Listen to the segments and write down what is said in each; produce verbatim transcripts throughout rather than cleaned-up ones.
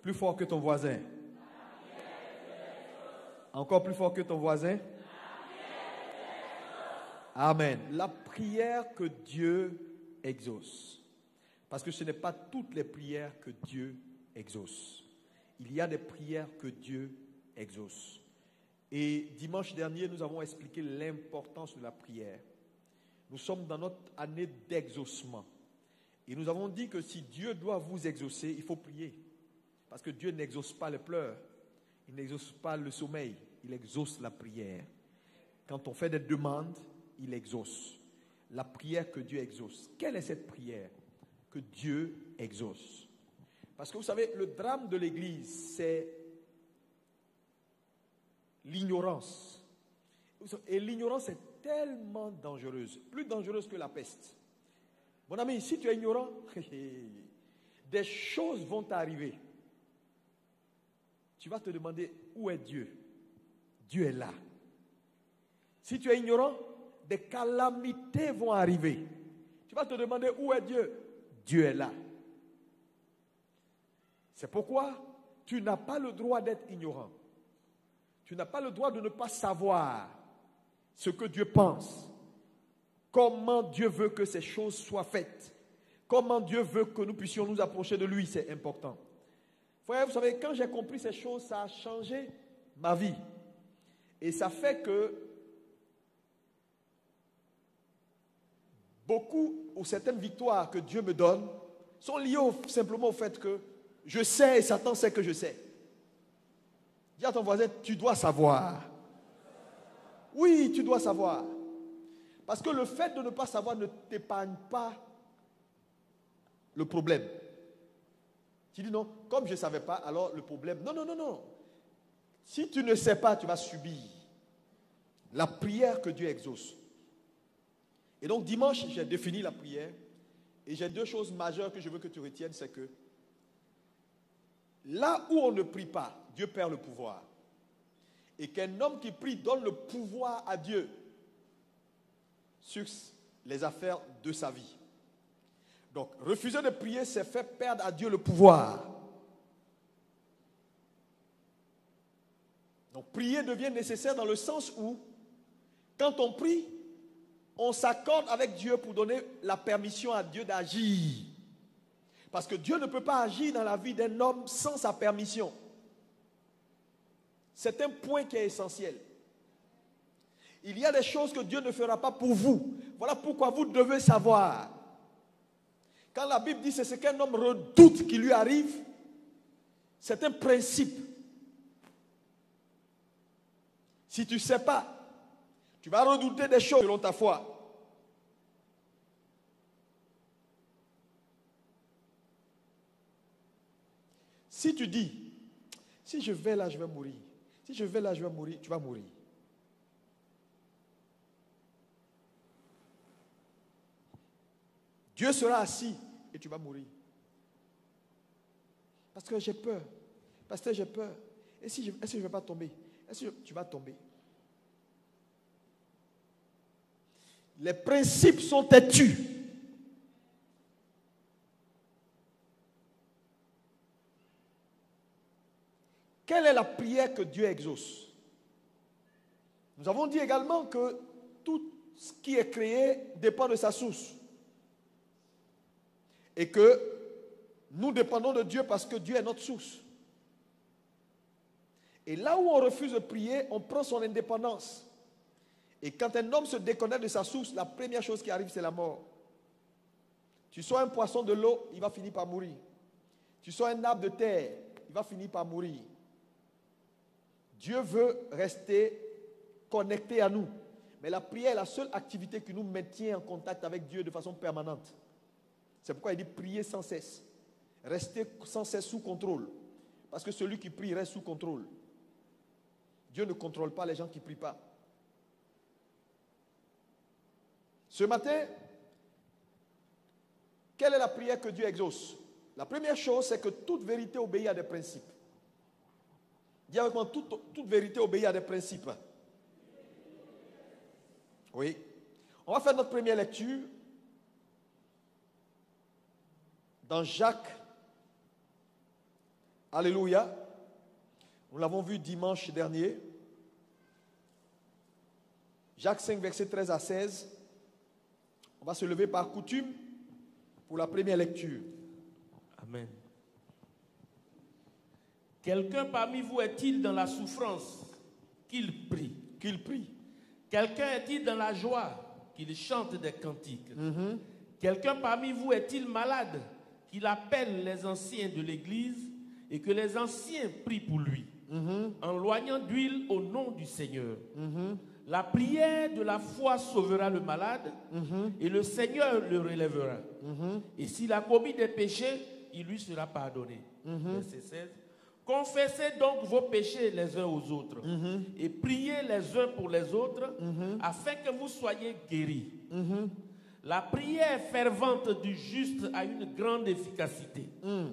Plus fort que ton voisin. Encore plus fort que ton voisin. Amen. La prière que Dieu exauce. Parce que ce n'est pas toutes les prières que Dieu exauce. Il y a des prières que Dieu exauce. Et dimanche dernier, nous avons expliqué l'importance de la prière. Nous sommes dans notre année d'exaucement. Et nous avons dit que si Dieu doit vous exaucer, il faut prier. Parce que Dieu n'exauce pas les pleurs. Il n'exauce pas le sommeil. Il exauce la prière. Quand on fait des demandes, il exauce. La prière que Dieu exauce. Quelle est cette prière que Dieu exauce? Parce que vous savez, le drame de l'Église, c'est l'ignorance. Et l'ignorance est tellement dangereuse. Plus dangereuse que la peste. Mon ami, si tu es ignorant, des choses vont t'arriver. Tu vas te demander où est Dieu. Dieu est là. Si tu es ignorant, des calamités vont arriver. Tu vas te demander où est Dieu. Dieu est là. C'est pourquoi tu n'as pas le droit d'être ignorant. Tu n'as pas le droit de ne pas savoir ce que Dieu pense. Comment Dieu veut que ces choses soient faites. Comment Dieu veut que nous puissions nous approcher de lui, c'est important. Frère, vous savez, quand j'ai compris ces choses, ça a changé ma vie. Et ça fait que beaucoup ou certaines victoires que Dieu me donne sont liées au, simplement au fait que je sais et Satan sait que je sais. Dis à ton voisin, tu dois savoir. Oui, tu dois savoir. Parce que le fait de ne pas savoir ne t'épargne pas le problème. Tu dis non, comme je ne savais pas, alors le problème... Non, non, non, non. Si tu ne sais pas, tu vas subir la prière que Dieu exauce. Et donc dimanche, j'ai défini la prière. Et j'ai deux choses majeures que je veux que tu retiennes, c'est que là où on ne prie pas, Dieu perd le pouvoir. Et qu'un homme qui prie donne le pouvoir à Dieu sur les affaires de sa vie. Donc, refuser de prier, c'est faire perdre à Dieu le pouvoir. Donc, prier devient nécessaire dans le sens où, quand on prie, on s'accorde avec Dieu pour donner la permission à Dieu d'agir. Parce que Dieu ne peut pas agir dans la vie d'un homme sans sa permission. C'est un point qui est essentiel. Il y a des choses que Dieu ne fera pas pour vous. Voilà pourquoi vous devez savoir. Quand la Bible dit c'est ce qu'un homme redoute qui lui arrive, c'est un principe. Si tu ne sais pas, tu vas redouter des choses selon ta foi. Si tu dis, si je vais là, je vais mourir. Si je vais là, je vais mourir, tu vas mourir. Dieu sera assis et tu vas mourir. Parce que j'ai peur. Parce que j'ai peur. Et si je, est-ce que je ne vais pas tomber? Est-ce que tu vas tomber? Les principes sont têtus. Quelle est la prière que Dieu exauce? Nous avons dit également que tout ce qui est créé dépend de sa source. Et que nous dépendons de Dieu parce que Dieu est notre source. Et là où on refuse de prier, on prend son indépendance. Et quand un homme se déconnecte de sa source, la première chose qui arrive, c'est la mort. Tu sois un poisson de l'eau, il va finir par mourir. Tu sois un arbre de terre, il va finir par mourir. Dieu veut rester connecté à nous. Mais la prière est la seule activité qui nous maintient en contact avec Dieu de façon permanente. C'est pourquoi il dit prier sans cesse. Rester sans cesse sous contrôle. Parce que celui qui prie reste sous contrôle. Dieu ne contrôle pas les gens qui ne prient pas. Ce matin, quelle est la prière que Dieu exauce? La première chose, c'est que toute vérité obéit à des principes. Dis avec moi, toute, toute vérité obéit à des principes. Oui. On va faire notre première lecture dans Jacques, Alléluia. Nous l'avons vu dimanche dernier. Jacques cinq, versets treize à seize. On va se lever par coutume pour la première lecture. Amen. Quelqu'un parmi vous est-il dans la souffrance? Qu'il prie. Qu'il prie. Quelqu'un est-il dans la joie? Qu'il chante des cantiques. Mm-hmm. Quelqu'un parmi vous est-il malade? Qu'il appelle les anciens de l'église et que les anciens prient pour lui, Mm-hmm. en loignant d'huile au nom du Seigneur. Mm-hmm. La prière de la foi sauvera le malade, Mm-hmm. et le Seigneur le relèvera. Mm-hmm. Et s'il a commis des péchés, il lui sera pardonné. Mm-hmm. Verset seize. Confessez donc vos péchés les uns aux autres, Mm-hmm. et priez les uns pour les autres, Mm-hmm. afin que vous soyez guéris. Mm-hmm. La prière fervente du juste a une grande efficacité. Mm.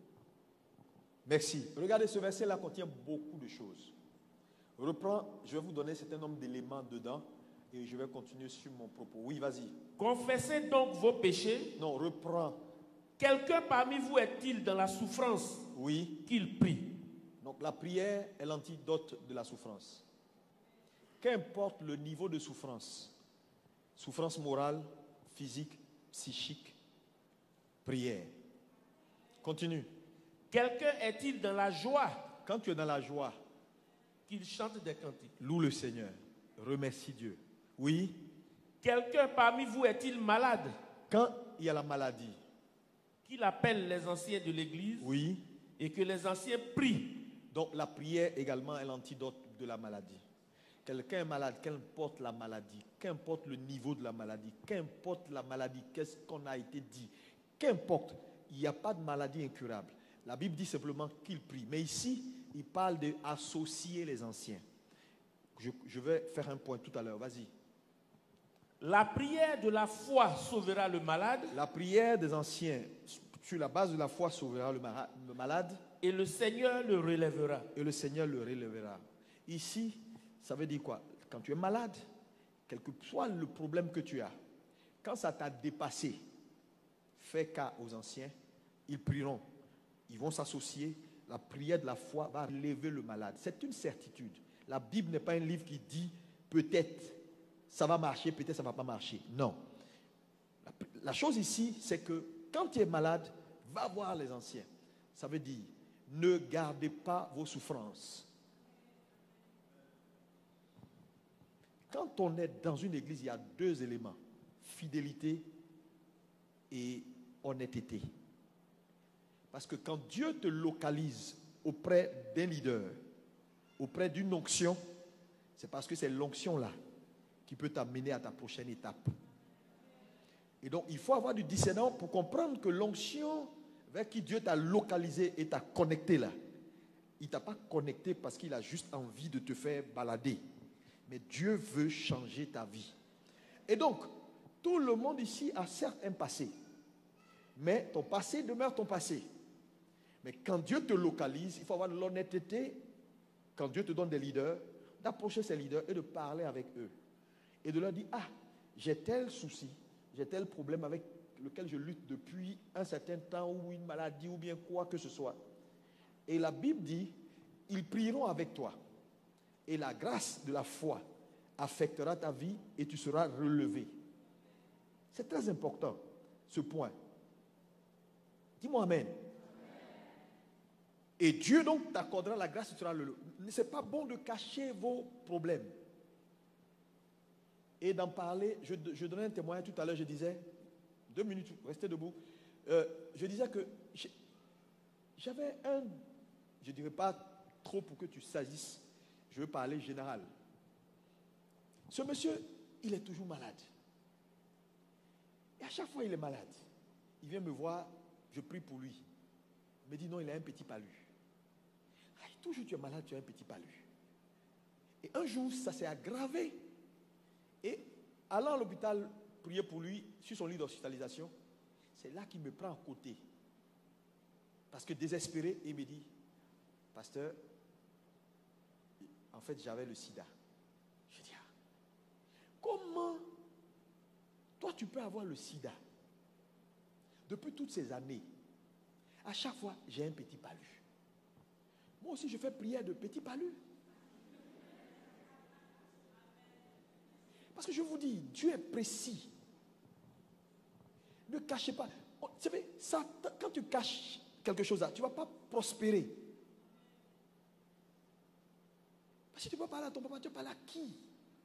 Merci. Regardez, ce verset-là contient beaucoup de choses. Reprends, je vais vous donner un certain nombre d'éléments dedans et je vais continuer sur mon propos. Oui, vas-y. Confessez donc vos péchés. Non, reprends. Quelqu'un parmi vous est-il dans la souffrance? Oui. Qu'il prie. Donc la prière est l'antidote de la souffrance. Qu'importe le niveau de souffrance, souffrance morale, physique, psychique, prière. Continue. Quelqu'un est-il dans la joie? Quand tu es dans la joie, Qu'il chante des cantiques. loue le Seigneur, remercie Dieu. Oui. Quelqu'un parmi vous est-il malade? Quand il y a la maladie, Qu'il appelle les anciens de l'église oui. et que les anciens prient. Donc la prière également est l'antidote de la maladie. Quelqu'un est malade, qu'importe la maladie, qu'importe le niveau de la maladie, qu'importe la maladie, qu'est-ce qu'on a été dit, qu'importe, il n'y a pas de maladie incurable. La Bible dit simplement qu'il prie. Mais ici, il parle d'associer les anciens. Je, je vais faire un point tout à l'heure, vas-y. La prière de la foi sauvera le malade. La prière des anciens, sur la base de la foi, sauvera le, mara- le malade. Et le Seigneur le relèvera. Et le Seigneur le relèvera. Ici, ça veut dire quoi? Quand tu es malade, quel que soit le problème que tu as, quand ça t'a dépassé, fais cas aux anciens, ils prieront. Ils vont s'associer. La prière de la foi va lever le malade. C'est une certitude. La Bible n'est pas un livre qui dit peut-être ça va marcher, peut-être ça ne va pas marcher. Non. La, la chose ici, c'est que quand tu es malade, va voir les anciens. Ça veut dire, ne gardez pas vos souffrances. Quand on est dans une église, il y a deux éléments. Fidélité et honnêteté. Parce que quand Dieu te localise auprès d'un leader, auprès d'une onction, c'est parce que c'est l'onction-là qui peut t'amener à ta prochaine étape. Et donc, il faut avoir du discernement pour comprendre que l'onction vers qui Dieu t'a localisé et t'a connecté là, il ne t'a pas connecté parce qu'il a juste envie de te faire balader. Mais Dieu veut changer ta vie. Et donc, tout le monde ici a certes un passé. Mais ton passé demeure ton passé. Mais quand Dieu te localise, il faut avoir l'honnêteté, quand Dieu te donne des leaders, d'approcher ces leaders et de parler avec eux. Et de leur dire, ah, j'ai tel souci, j'ai tel problème avec lequel je lutte depuis un certain temps, ou une maladie, ou bien quoi que ce soit. Et la Bible dit, ils prieront avec toi. Et la grâce de la foi affectera ta vie et tu seras relevé. C'est très important, ce point. Dis-moi amen. Et Dieu donc t'accordera la grâce et tu seras relevé. Ce n'est pas bon de cacher vos problèmes. Et d'en parler, je, je donnais un témoignage tout à l'heure, je disais, deux minutes, restez debout. Euh, je disais que j'avais un, je ne dirais pas trop pour que tu saisisses, je veux parler général. Ce monsieur, il est toujours malade. Et à chaque fois, il est malade. Il vient me voir, je prie pour lui. Il me dit non, il a un petit palu. Ah, toujours tu es malade, tu as un petit palu. Et un jour, ça s'est aggravé. Et allant à l'hôpital, prier pour lui, sur son lit d'hospitalisation, c'est là qu'il me prend à côté. Parce que désespéré, il me dit, pasteur, en fait, j'avais le sida. Je dis, ah, comment toi tu peux avoir le sida? Depuis toutes ces années, à chaque fois, j'ai un petit palu. Moi aussi, je fais prière de petit palu. Parce que je vous dis, Dieu est précis. Ne cachez pas. Vous savez, ça, quand tu caches quelque chose là, tu ne vas pas prospérer. Parce que tu ne peux pas parler à ton papa, tu vas parler à qui?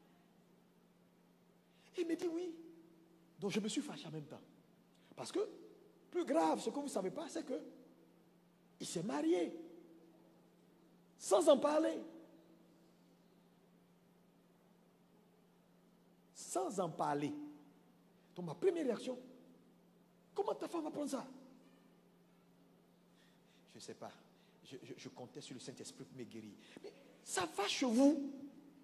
Et il me dit oui. Donc je me suis fâché en même temps. Parce que, plus grave, ce que vous ne savez pas, c'est que il s'est marié. Sans en parler. Sans en parler. Donc ma première réaction, comment ta femme va prendre ça? Je ne sais pas. Je, je, je comptais sur le Saint-Esprit pour me guérir. Mais ça va chez vous.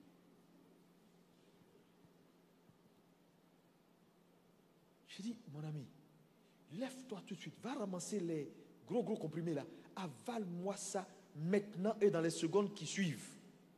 Je dis, mon ami, lève-toi tout de suite. Va ramasser les gros gros comprimés là. Avale-moi ça maintenant et dans les secondes qui suivent.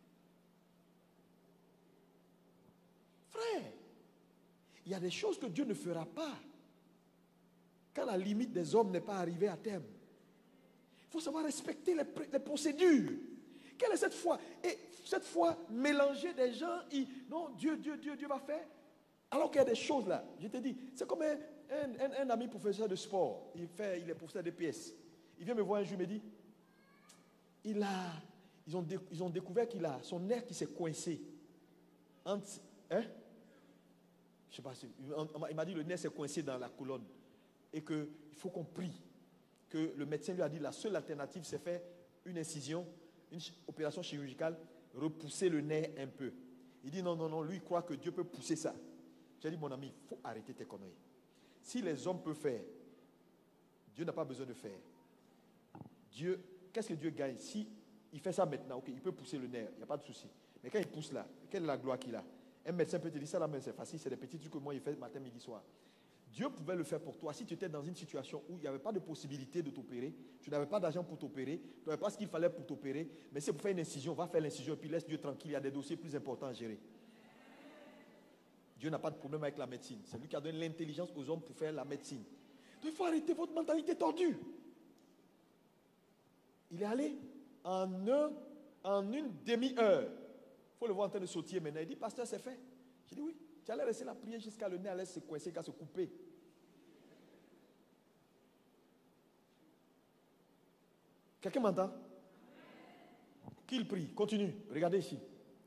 Frère, il y a des choses que Dieu ne fera pas quand la limite des hommes n'est pas arrivée à terme. Il faut savoir respecter les, les procédures. Quelle est cette foi? Et cette foi, mélanger des gens, il, non, Dieu, Dieu, Dieu, Dieu va faire. Alors qu'il y a des choses là, je te dis, c'est comme un, un, un, un ami professeur de sport, il, fait, il est professeur de P S. Il vient me voir un jour, il me dit, il a, ils, ont, ils ont découvert qu'il a son nerf qui s'est coincé. Entre, hein? Je sais pas, il m'a dit le nerf s'est coincé dans la colonne et qu'il faut qu'on prie. Que le médecin lui a dit la seule alternative c'est faire une incision, une opération chirurgicale, repousser le nerf un peu. Il dit non, non, non, lui il croit que Dieu peut pousser ça. J'ai dit mon ami, il faut arrêter tes conneries. Si les hommes peuvent faire, Dieu n'a pas besoin de faire. Dieu, qu'est-ce que Dieu gagne? Si il fait ça maintenant, ok, il peut pousser le nerf, il n'y a pas de souci. Mais quand il pousse là, quelle est la gloire qu'il a? Un médecin peut te dire ça là, mais c'est facile, c'est des petits trucs que moi il fait matin, midi, soir. Dieu pouvait le faire pour toi. Si tu étais dans une situation où il n'y avait pas de possibilité de t'opérer, tu n'avais pas d'argent pour t'opérer, tu n'avais pas ce qu'il fallait pour t'opérer, mais c'est pour faire une incision, va faire l'incision et puis laisse Dieu tranquille, il y a des dossiers plus importants à gérer. Dieu n'a pas de problème avec la médecine. C'est lui qui a donné l'intelligence aux hommes pour faire la médecine. Donc il faut arrêter votre mentalité tordue. Il est allé en, un, en une demi-heure. Il faut le voir en train de sautiller maintenant. Il dit, pasteur, c'est fait. J'ai dit oui. Tu allais rester la prière jusqu'à le nez allait se coincer, qu'à se couper. Quelqu'un m'entend? Qu'il prie. Continue. Regardez ici.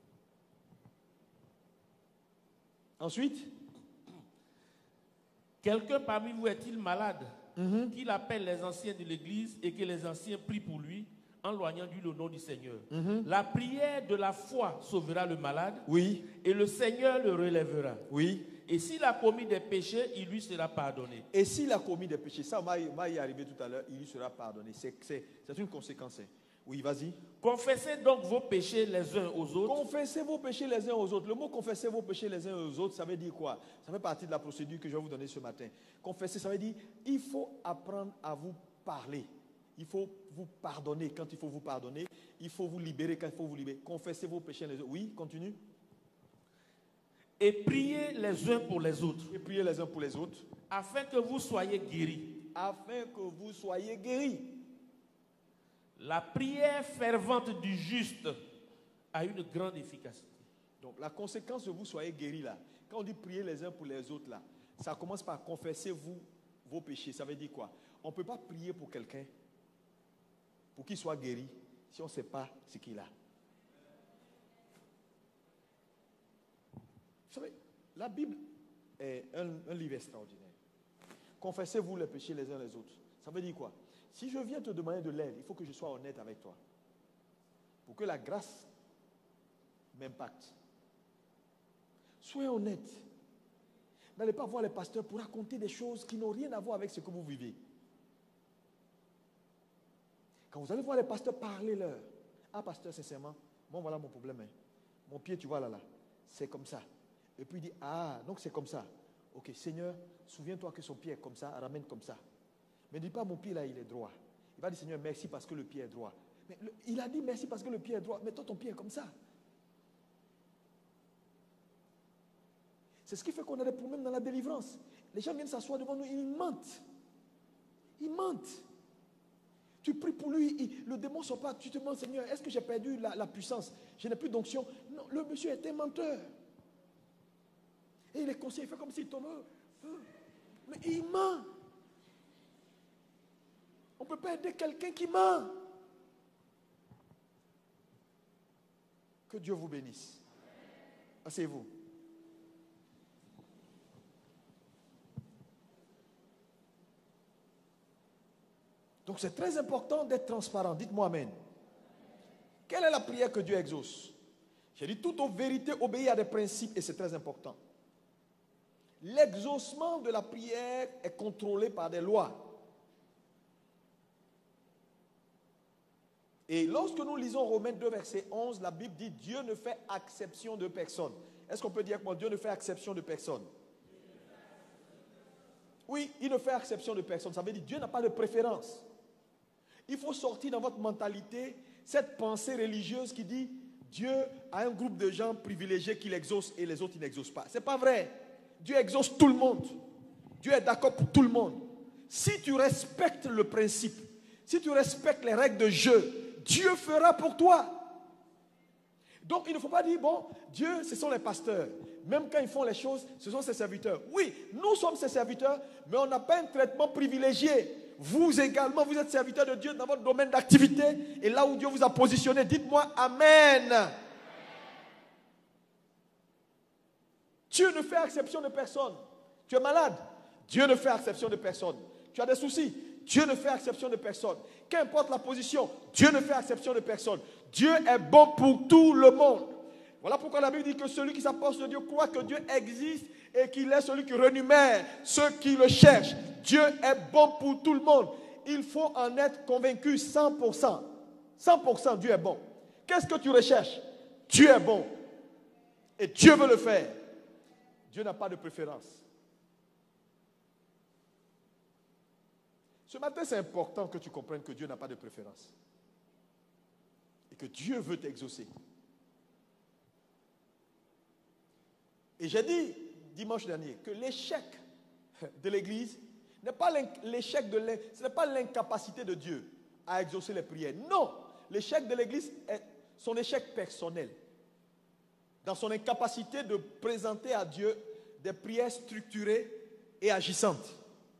Ensuite, quelqu'un parmi vous est-il malade? Mm-hmm. Qu'il appelle les anciens de l'église et que les anciens prient pour lui en loignant du le nom du Seigneur. Mm-hmm. La prière de la foi sauvera le malade. Oui. Et le Seigneur le relèvera. Oui. Et s'il a commis des péchés, il lui sera pardonné. Et s'il a commis des péchés, ça m'a y arrivé tout à l'heure, il lui sera pardonné. C'est, c'est, c'est une conséquence. Hein. Oui, vas-y. Confessez donc vos péchés les uns aux autres. Confessez vos péchés les uns aux autres. Le mot confessez vos péchés les uns aux autres, ça veut dire quoi? Ça fait partie de la procédure que je vais vous donner ce matin. Confesser, ça veut dire il faut apprendre à vous parler. Il faut vous pardonner quand il faut vous pardonner. Il faut vous libérer quand il faut vous libérer. Confessez vos péchés les uns. Oui, continue. Et priez les uns pour les autres. Et priez les uns pour les autres. Afin que vous soyez guéris. Afin que vous soyez guéris. La prière fervente du juste a une grande efficacité. Donc la conséquence de vous soyez guéris là, quand on dit prier les uns pour les autres là, ça commence par confesser vous vos péchés. Ça veut dire quoi? On ne peut pas prier pour quelqu'un pour qu'il soit guéri si on ne sait pas ce qu'il a. Vous savez, la Bible est un, un livre extraordinaire. Confessez-vous les péchés les uns les autres. Ça veut dire quoi? Si je viens te demander de l'aide, il faut que je sois honnête avec toi. Pour que la grâce m'impacte. Soyez honnête. N'allez pas voir les pasteurs pour raconter des choses qui n'ont rien à voir avec ce que vous vivez. Quand vous allez voir les pasteurs, parlez-leur. Ah, pasteur, sincèrement, bon, voilà mon problème. Hein. Mon pied, tu vois là, là, c'est comme ça. Et puis il dit, ah, donc c'est comme ça. Ok, Seigneur, souviens-toi que son pied est comme ça, ramène comme ça. Mais ne dis pas, mon pied là, il est droit. Il va dire, Seigneur, merci parce que le pied est droit. Mais le, il a dit merci parce que le pied est droit. Mais toi, ton pied est comme ça. C'est ce qui fait qu'on a des problèmes dans la délivrance. Les gens viennent s'asseoir devant nous, ils mentent. Ils mentent. Tu pries pour lui, il, le démon ne sort pas. Tu te demandes, Seigneur, est-ce que j'ai perdu la, la puissance? Je n'ai plus d'onction. Non, le monsieur était menteur. Et il est conscient, il fait comme s'il tombe. Mais il ment. On ne peut pas aider quelqu'un qui ment. Que Dieu vous bénisse. Asseyez-vous. Donc c'est très important d'être transparent. Dites-moi amen. Quelle est la prière que Dieu exauce? J'ai dit, toute vérité obéit à des principes et c'est très important. L'exaucement de la prière est contrôlé par des lois. Et lorsque nous lisons Romains deux, verset onze, la Bible dit, Dieu ne fait exception de personne. Est-ce qu'on peut dire que moi, Dieu ne fait exception de personne? Oui, il ne fait exception de personne. Ça veut dire, Dieu n'a pas de préférence. Il faut sortir dans votre mentalité cette pensée religieuse qui dit Dieu a un groupe de gens privilégiés qu'il exauce et les autres, il n'exauce pas. Ce n'est pas vrai. Dieu exauce tout le monde. Dieu est d'accord pour tout le monde. Si tu respectes le principe, si tu respectes les règles de jeu, Dieu fera pour toi. Donc il ne faut pas dire, bon, Dieu, ce sont les pasteurs. Même quand ils font les choses, ce sont ses serviteurs. Oui, nous sommes ses serviteurs, mais on n'a pas un traitement privilégié. Vous également, vous êtes serviteurs de Dieu dans votre domaine d'activité. Et là où Dieu vous a positionné, dites-moi Amen. Dieu ne fait exception de personne. Tu es malade, Dieu ne fait exception de personne. Tu as des soucis, Dieu ne fait exception de personne. Qu'importe la position, Dieu ne fait exception de personne. Dieu est bon pour tout le monde. Voilà pourquoi la Bible dit que celui qui s'approche de Dieu croit que Dieu existe et qu'il est celui qui renumère ceux qui le cherchent. Dieu est bon pour tout le monde. Il faut en être convaincu cent pour cent. cent pour cent Dieu est bon. Qu'est-ce que tu recherches? Dieu est bon. Et Dieu veut le faire. Dieu n'a pas de préférence. Ce matin, c'est important que tu comprennes que Dieu n'a pas de préférence. Et que Dieu veut t'exaucer. Et j'ai dit dimanche dernier que l'échec de l'Église n'est pas l'échec de l'in- ce n'est pas l'incapacité de Dieu à exaucer les prières. Non, l'échec de l'Église est son échec personnel. Dans son incapacité de présenter à Dieu des prières structurées et agissantes.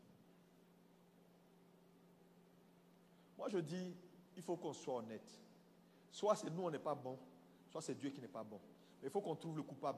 Moi je dis, il faut qu'on soit honnête. Soit c'est nous on n'est pas bon, soit c'est Dieu qui n'est pas bon. Mais il faut qu'on trouve le coupable.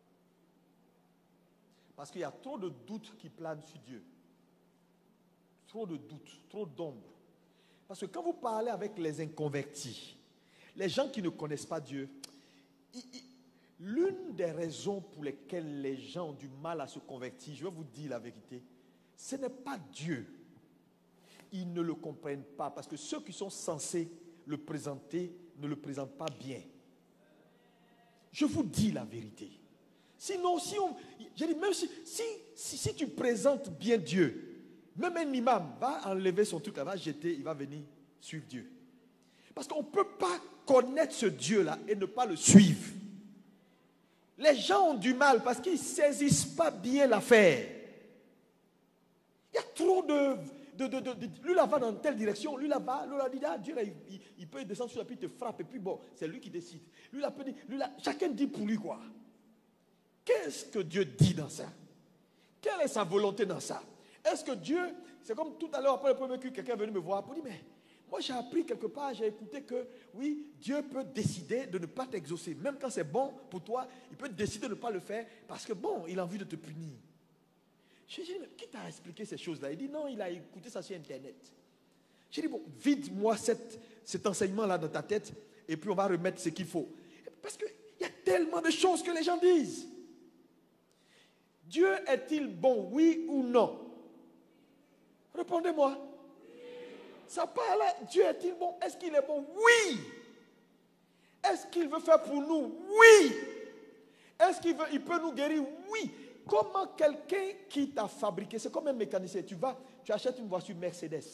Parce qu'il y a trop de doutes qui planent sur Dieu. Trop de doutes, trop d'ombre. Parce que quand vous parlez avec les inconvertis, les gens qui ne connaissent pas Dieu, ils, ils, l'une des raisons pour lesquelles les gens ont du mal à se convertir, je vais vous dire la vérité, ce n'est pas Dieu. Ils ne le comprennent pas parce que ceux qui sont censés le présenter ne le présentent pas bien. Je vous dis la vérité. Sinon, si on, j'ai dit, même si, si, si, si tu présentes bien Dieu, même un imam va enlever son truc, là, va jeter, il va venir suivre Dieu. Parce qu'on ne peut pas connaître ce Dieu-là et ne pas le suivre. Les gens ont du mal parce qu'ils ne saisissent pas bien l'affaire. Il y a trop de... de, de, de, de lui là va dans telle direction, lui là va, lui là dit, ah, Dieu là, il, il, il peut descendre sur la pierre, il te frappe, et puis bon, c'est lui qui décide. Lui là peut dire, lui là, chacun dit pour lui quoi. Qu'est-ce que Dieu dit dans ça? Quelle est sa volonté dans ça? Est-ce que Dieu, c'est comme tout à l'heure après le premier culte, quelqu'un est venu me voir pour dire, mais moi j'ai appris quelque part, j'ai écouté que oui, Dieu peut décider de ne pas t'exaucer. Même quand c'est bon pour toi, il peut décider de ne pas le faire parce que bon, il a envie de te punir. J'ai dit, mais qui t'a expliqué ces choses-là? Il dit, non, il a écouté ça sur Internet. J'ai dit, bon, vide-moi cette, cet enseignement-là dans ta tête et puis on va remettre ce qu'il faut. Parce qu'il y a tellement de choses que les gens disent. Dieu est-il bon, oui ou non? Répondez-moi. Ça parle, Dieu est-il bon? Est-ce qu'il est bon? Oui. Est-ce qu'il veut faire pour nous? Oui. Est-ce qu'il veut, il peut nous guérir? Oui. Comment quelqu'un qui t'a fabriqué, c'est comme un mécanicien, tu vas, tu achètes une voiture Mercedes,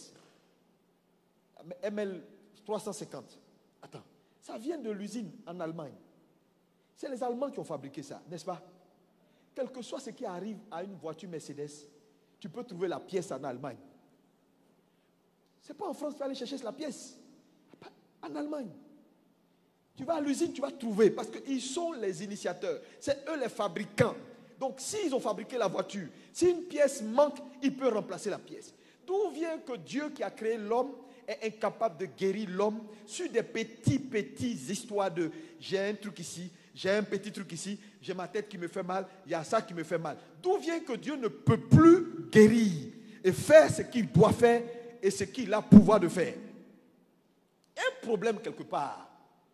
M L trois cent cinquante. Attends, ça vient de l'usine en Allemagne. C'est les Allemands qui ont fabriqué ça, n'est-ce pas? Quel que soit ce qui arrive à une voiture Mercedes, tu peux trouver la pièce en Allemagne. Ce n'est pas en France que tu vas aller chercher la pièce. En Allemagne. Tu vas à l'usine, tu vas trouver. Parce qu'ils sont les initiateurs. C'est eux les fabricants. Donc, s'ils ont fabriqué la voiture, si une pièce manque, ils peuvent remplacer la pièce. D'où vient que Dieu qui a créé l'homme est incapable de guérir l'homme sur des petits, petits histoires de j'ai un truc ici, j'ai un petit truc ici, j'ai ma tête qui me fait mal, il y a ça qui me fait mal. D'où vient que Dieu ne peut plus guérir et faire ce qu'il doit faire et ce qu'il a pouvoir de faire. Il y a un problème quelque part.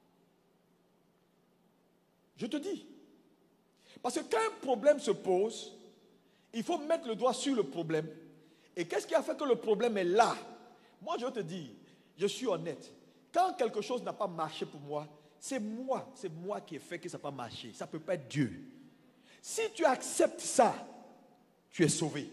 Je te dis. Parce que quand un problème se pose, il faut mettre le doigt sur le problème. Et qu'est-ce qui a fait que le problème est là? Moi, je te dis, je suis honnête. Quand quelque chose n'a pas marché pour moi, c'est moi, c'est moi qui ai fait que ça n'a pas marché. Ça ne peut pas être Dieu. Si tu acceptes ça, tu es sauvé.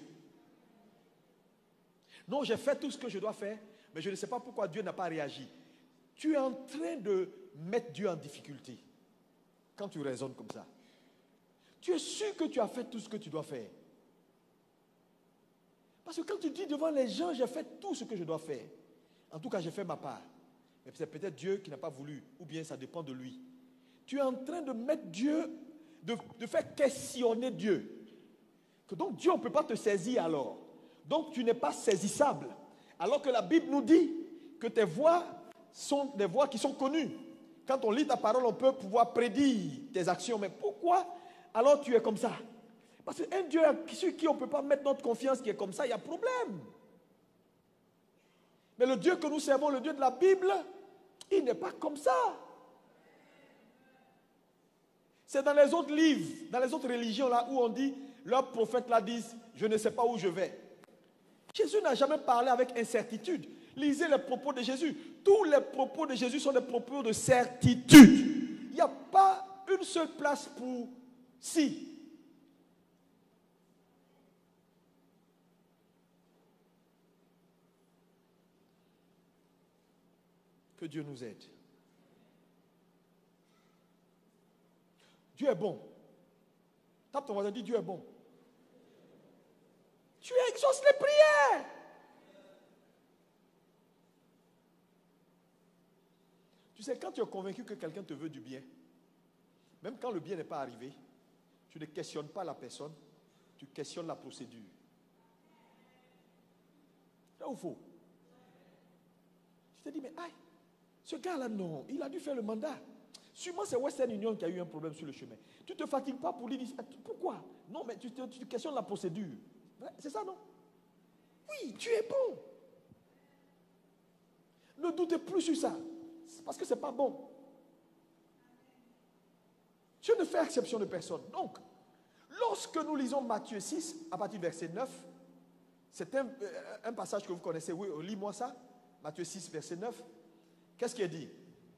Non, j'ai fait tout ce que je dois faire, mais je ne sais pas pourquoi Dieu n'a pas réagi. Tu es en train de mettre Dieu en difficulté quand tu raisonnes comme ça. Tu es sûr que tu as fait tout ce que tu dois faire. Parce que quand tu dis devant les gens, j'ai fait tout ce que je dois faire. En tout cas, j'ai fait ma part. Mais c'est peut-être Dieu qui n'a pas voulu, ou bien ça dépend de lui. Tu es en train de mettre Dieu, de, de faire questionner Dieu. Que donc Dieu, on ne peut pas te saisir alors. Donc tu n'es pas saisissable. Alors que la Bible nous dit que tes voies sont des voies qui sont connues. Quand on lit ta parole, on peut pouvoir prédire tes actions. Mais pourquoi alors tu es comme ça? Parce qu'un Dieu sur qui on ne peut pas mettre notre confiance qui est comme ça, il y a problème. Mais le Dieu que nous servons, le Dieu de la Bible, il n'est pas comme ça. C'est dans les autres livres, dans les autres religions là où on dit, leurs prophètes là disent, je ne sais pas où je vais. Jésus n'a jamais parlé avec incertitude. Lisez les propos de Jésus. Tous les propos de Jésus sont des propos de certitude. Il n'y a pas une seule place pour si. Que Dieu nous aide. Dieu est bon. Tape ton voisin, dis Dieu est bon. Tu exauces les prières. Tu sais, quand tu es convaincu que quelqu'un te veut du bien, même quand le bien n'est pas arrivé, tu ne questionnes pas la personne, tu questionnes la procédure. C'est ou faux? Tu te dis, mais aïe, ce gars-là, non, il a dû faire le mandat. Sûrement, c'est Western Union qui a eu un problème sur le chemin. Tu ne te fatigues pas pour lui dire, pourquoi? Non, mais tu, te, tu questionnes la procédure. C'est ça, non? Oui, tu es bon. Ne doutez plus sur ça. Parce que ce n'est pas bon. Dieu ne fait exception de personne. Donc, lorsque nous lisons Matthieu six, à partir du verset neuf, c'est un, un passage que vous connaissez. Oui, lis-moi ça. Matthieu six, verset neuf. Qu'est-ce qui est dit?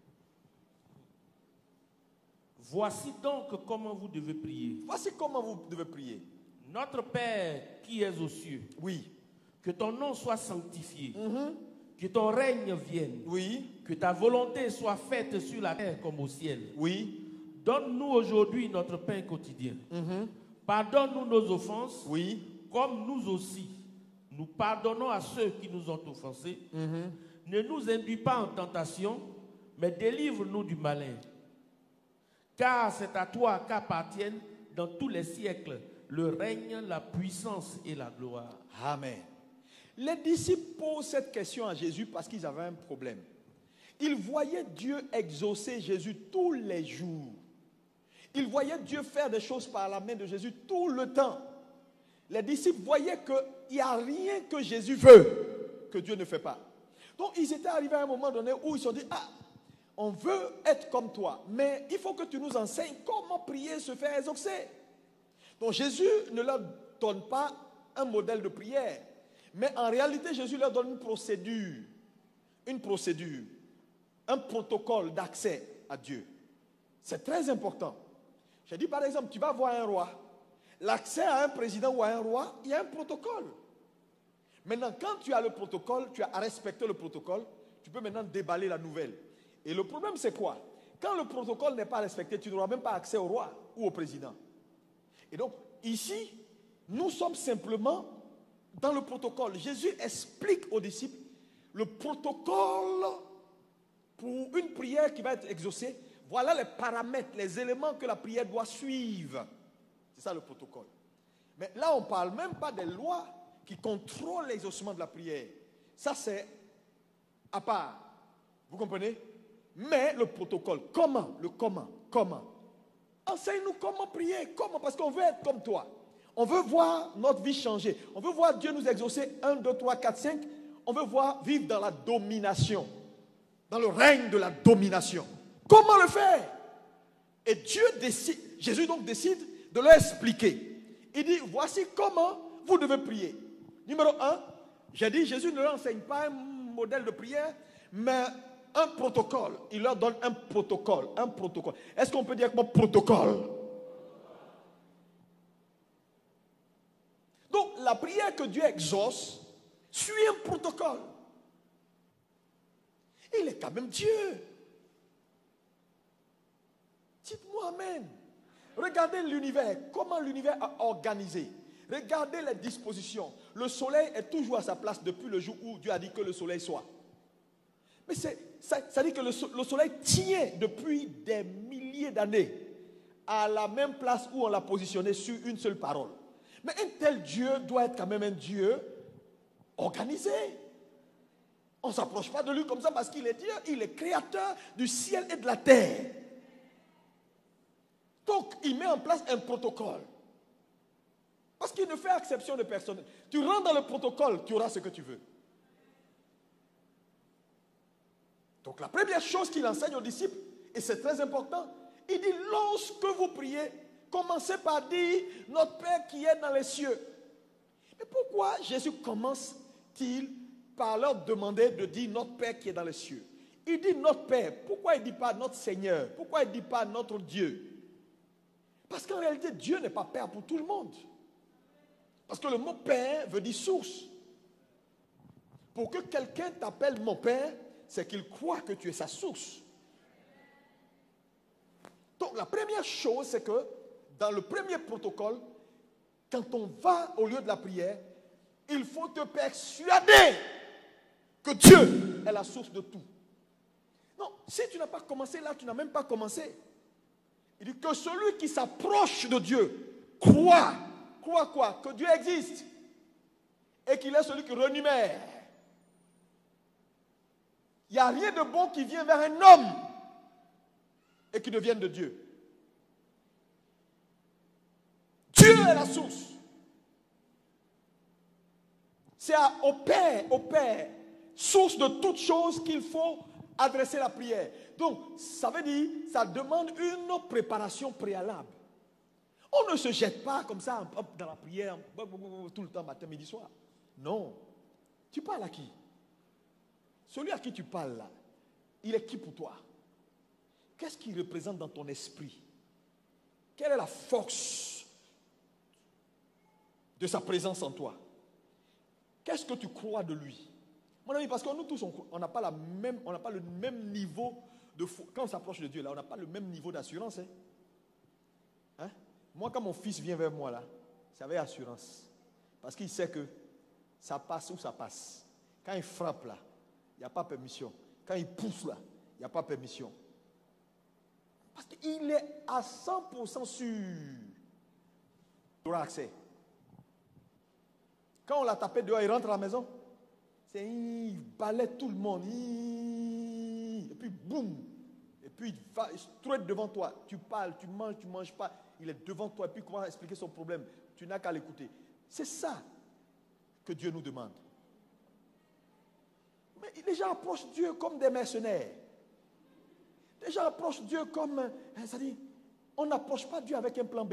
Voici donc comment vous devez prier. Voici comment vous devez prier. Notre Père qui es aux cieux. Oui. Que ton nom soit sanctifié. Mm-hmm. Que ton règne vienne. Oui. Que ta volonté soit faite sur la terre comme au ciel. Oui. Donne-nous aujourd'hui notre pain quotidien. Mm-hmm. Pardonne-nous nos offenses. Oui. Comme nous aussi, nous pardonnons à ceux qui nous ont offensés. Mm-hmm. Ne nous induis pas en tentation, mais délivre-nous du malin. Car c'est à toi qu'appartiennent dans tous les siècles le règne, la puissance et la gloire. Amen. Les disciples posent cette question à Jésus parce qu'ils avaient un problème. Ils voyaient Dieu exaucer Jésus tous les jours. Ils voyaient Dieu faire des choses par la main de Jésus tout le temps. Les disciples voyaient qu'il n'y a rien que Jésus veut que Dieu ne fait pas. Donc ils étaient arrivés à un moment donné où ils se sont dit, ah, on veut être comme toi, mais il faut que tu nous enseignes comment prier, se faire exaucer. Donc Jésus ne leur donne pas un modèle de prière, mais en réalité Jésus leur donne une procédure, une procédure, un protocole d'accès à Dieu. C'est très important. J'ai dit par exemple, tu vas voir un roi, l'accès à un président ou à un roi, il y a un protocole. Maintenant, quand tu as le protocole, tu as respecté le protocole, tu peux maintenant déballer la nouvelle. Et le problème, c'est quoi? Quand le protocole n'est pas respecté, tu n'auras même pas accès au roi ou au président. Et donc, ici, nous sommes simplement dans le protocole. Jésus explique aux disciples le protocole pour une prière qui va être exaucée. Voilà les paramètres, les éléments que la prière doit suivre. C'est ça le protocole. Mais là, on ne parle même pas des lois qui contrôlent l'exaucement de la prière. Ça, c'est à part. Vous comprenez? Mais le protocole, comment? Le comment? Comment? Enseigne-nous comment prier. Comment? Parce qu'on veut être comme toi. On veut voir notre vie changer. On veut voir Dieu nous exaucer. un, deux, trois, quatre, cinq. On veut voir vivre dans la domination. Dans le règne de la domination. Comment le faire? Et Dieu décide, Jésus donc décide de leur expliquer. Il dit, voici comment vous devez prier. Numéro un, j'ai dit, Jésus ne leur enseigne pas un modèle de prière, mais un protocole. Il leur donne un protocole. Un protocole. Est-ce qu'on peut dire comment protocole? Donc, la prière que Dieu exauce suit un protocole. Il est quand même Dieu. Dites-moi amen. Regardez l'univers, comment l'univers a organisé. Regardez les dispositions. Le soleil est toujours à sa place depuis le jour où Dieu a dit que le soleil soit. Mais c'est, ça, ça dit que le, le soleil tient depuis des milliers d'années à la même place où on l'a positionné sur une seule parole. Mais un tel Dieu doit être quand même un Dieu organisé. On ne s'approche pas de lui comme ça parce qu'il est Dieu. Il est créateur du ciel et de la terre. Donc, il met en place un protocole. Parce qu'il ne fait exception de personne. Tu rentres dans le protocole, tu auras ce que tu veux. Donc, la première chose qu'il enseigne aux disciples, et c'est très important, il dit, lorsque vous priez, commencez par dire, notre Père qui est dans les cieux. Mais pourquoi Jésus commence-t-il par leur demander de dire notre Père qui est dans les cieux? Il dit notre Père. Pourquoi il ne dit pas notre Seigneur? Pourquoi il ne dit pas notre Dieu? Parce qu'en réalité, Dieu n'est pas Père pour tout le monde. Parce que le mot Père veut dire source. Pour que quelqu'un t'appelle mon Père, c'est qu'il croit que tu es sa source. Donc la première chose, c'est que dans le premier protocole, quand on va au lieu de la prière, il faut te persuader que Dieu est la source de tout. Non, si tu n'as pas commencé là, tu n'as même pas commencé. Il dit que celui qui s'approche de Dieu croit, croit quoi? Que Dieu existe et qu'il est celui qui renumère. Il n'y a rien de bon qui vient vers un homme et qui ne vienne de Dieu. Dieu est la source. C'est au Père, au Père, source de toutes choses qu'il faut adresser la prière. Donc, ça veut dire, ça demande une préparation préalable. On ne se jette pas comme ça dans la prière tout le temps, matin, midi, soir. Non. Tu parles à qui? Celui à qui tu parles là, il est qui pour toi? Qu'est-ce qu'il représente dans ton esprit? Quelle est la force de sa présence en toi? Qu'est-ce que tu crois de lui? Mon ami, parce que nous tous, on n'a pas, la même, on n'a pas le même niveau de foi. Quand on s'approche de Dieu, là, on n'a pas le même niveau d'assurance. Hein? Hein? Moi, quand mon fils vient vers moi, là, c'est avec assurance. Parce qu'il sait que ça passe ou ça passe. Quand il frappe, là, il n'y a pas permission. Quand il pousse, là, il n'y a pas permission. Parce qu'il est à cent pour cent sûr. Il aura accès. Quand on l'a tapé dehors, il rentre à la maison. C'est, il balaie tout le monde. Et puis, boum. Et puis, il va straight devant toi. Tu parles, tu manges, tu ne manges pas. Il est devant toi. Et puis, comment expliquer son problème? Tu n'as qu'à l'écouter. C'est ça que Dieu nous demande. Mais les gens approchent Dieu comme des mercenaires. Les gens approchent Dieu comme... C'est-à-dire, on n'approche pas Dieu avec un plan B.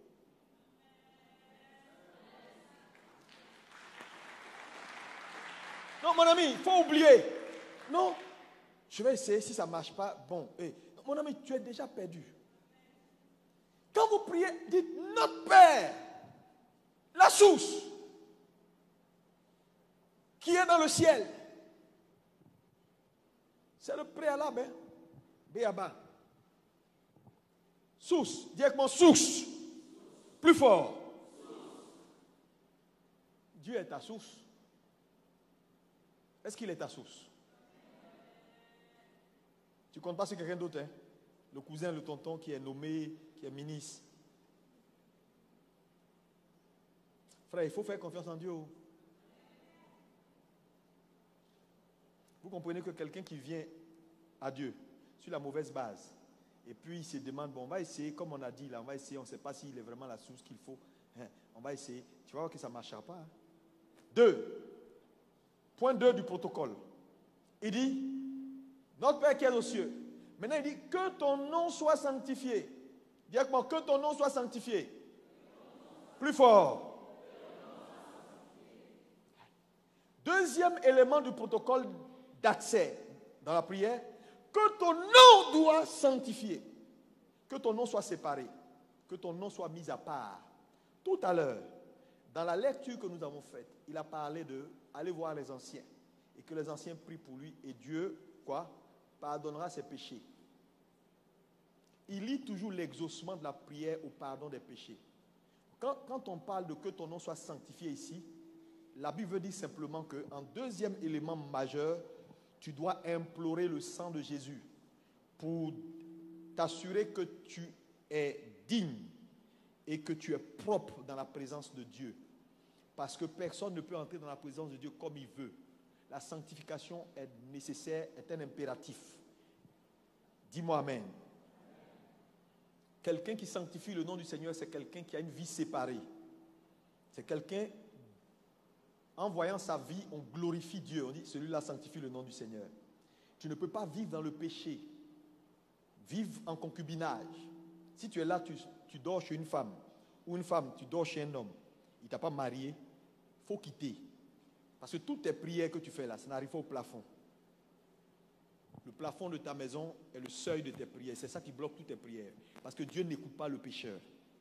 Non, mon ami, il faut oublier. Non, je vais essayer, si ça ne marche pas, bon. Hey, mon ami, tu es déjà perdu. Quand vous priez, dites notre Père, la source, qui est dans le ciel. C'est le préalable, hein? Béaba. Source, directement source. Plus fort. Dieu est ta source. Est-ce qu'il est ta source? Tu ne comptes pas sur quelqu'un d'autre, hein? Le cousin, le tonton qui est nommé, qui est ministre. Frère, il faut faire confiance en Dieu. Vous comprenez que quelqu'un qui vient à Dieu sur la mauvaise base, et puis il se demande, bon, on va essayer, comme on a dit là, on va essayer, on ne sait pas s'il est vraiment la source qu'il faut. Hein, on va essayer. Tu vas voir que ça ne marchera pas. Hein. Deux. Point deux du protocole. Il dit, notre Père qui est aux cieux. Maintenant, il dit, que ton nom soit sanctifié. Dis avec moi, que ton nom soit sanctifié. Plus fort. Deuxième élément du protocole d'accès dans la prière, que ton nom doit sanctifier. Que ton nom soit séparé. Que ton nom soit mis à part. Tout à l'heure, dans la lecture que nous avons faite, il a parlé de aller voir les anciens. Et que les anciens prient pour lui. Et Dieu, quoi, pardonnera ses péchés. Il lit toujours l'exaucement de la prière au pardon des péchés. Quand, quand on parle de que ton nom soit sanctifié ici, la Bible dit simplement qu'en deuxième élément majeur, tu dois implorer le sang de Jésus pour t'assurer que tu es digne et que tu es propre dans la présence de Dieu. Parce que personne ne peut entrer dans la présence de Dieu comme il veut. La sanctification est nécessaire, est un impératif. Dis-moi amen. Quelqu'un qui sanctifie le nom du Seigneur, c'est quelqu'un qui a une vie séparée. C'est quelqu'un, en voyant sa vie, on glorifie Dieu. On dit, celui-là sanctifie le nom du Seigneur. Tu ne peux pas vivre dans le péché. Vivre en concubinage. Si tu es là, tu, tu dors chez une femme. Ou une femme, tu dors chez un homme. Il ne t'a pas marié. Il faut quitter. Parce que toutes tes prières que tu fais là, ça n'arrive pas au plafond. Le plafond de ta maison est le seuil de tes prières. C'est ça qui bloque toutes tes prières. Parce que Dieu n'écoute pas le pécheur.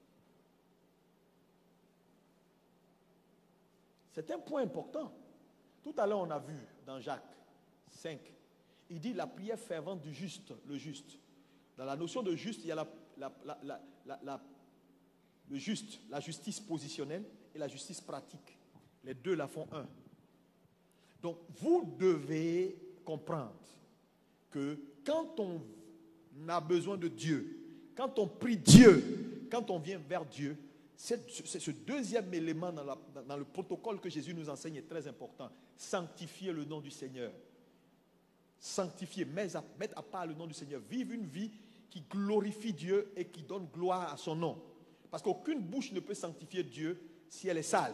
C'est un point important. Tout à l'heure, on a vu dans Jacques cinq, il dit la prière fervente du juste, le juste. Dans la notion de juste, il y a la, la, la, la, la, la, le juste, la justice positionnelle et la justice pratique. Les deux la font un. Donc, vous devez comprendre que quand on a besoin de Dieu, quand on prie Dieu, quand on vient vers Dieu, c'est, c'est ce deuxième élément dans, la, dans le protocole que Jésus nous enseigne est très important. Sanctifier le nom du Seigneur. Sanctifier, mettre à, mettre à part le nom du Seigneur. Vivre une vie qui glorifie Dieu et qui donne gloire à son nom. Parce qu'aucune bouche ne peut sanctifier Dieu si elle est sale.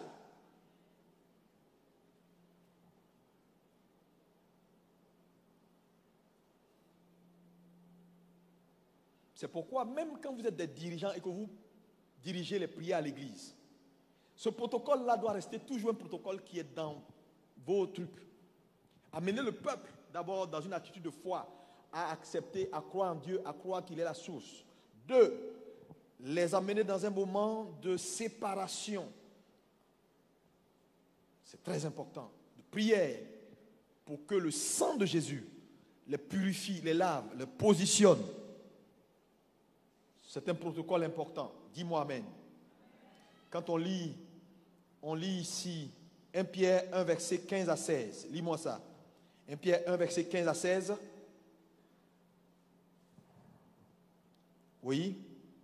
C'est pourquoi, même quand vous êtes des dirigeants et que vous dirigez les prières à l'église, ce protocole-là doit rester toujours un protocole qui est dans vos trucs. Amener le peuple, d'abord, dans une attitude de foi, à accepter, à croire en Dieu, à croire qu'il est la source. Deux, les amener dans un moment de séparation. C'est très important. De prière pour que le sang de Jésus les purifie, les lave, les positionne. C'est un protocole important. Dis-moi amen. Quand on lit, on lit ici un Pierre un, verset quinze à seize. Lis-moi ça. un Pierre un, verset quinze à seize. Oui.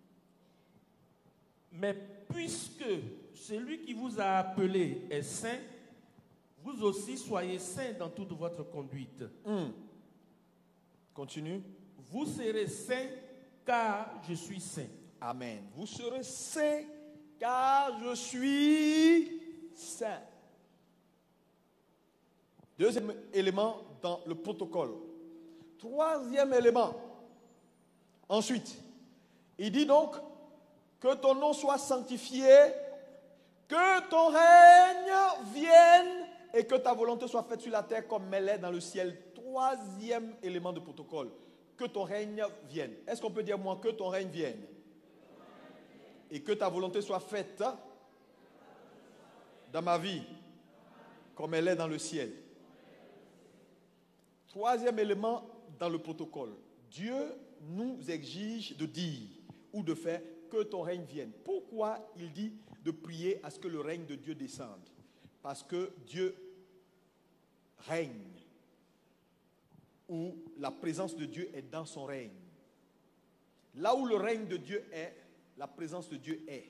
Mais puisque celui qui vous a appelé est saint, vous aussi soyez saints dans toute votre conduite. Mmh. Continue. Vous serez saints car je suis saint. Amen. Vous serez saints car je suis saint. Deuxième élément dans le protocole. Troisième élément. Ensuite, il dit donc que ton nom soit sanctifié, que ton règne vienne et que ta volonté soit faite sur la terre comme elle est dans le ciel. Troisième élément de protocole. Que ton règne vienne. Est-ce qu'on peut dire moi que ton règne vienne? Et que ta volonté soit faite dans ma vie comme elle est dans le ciel. Troisième élément dans le protocole. Dieu nous exige de dire ou de faire que ton règne vienne. Pourquoi il dit de prier à ce que le règne de Dieu descende? Parce que Dieu règne. où la présence de Dieu est dans son règne. Là où le règne de Dieu est, la présence de Dieu est.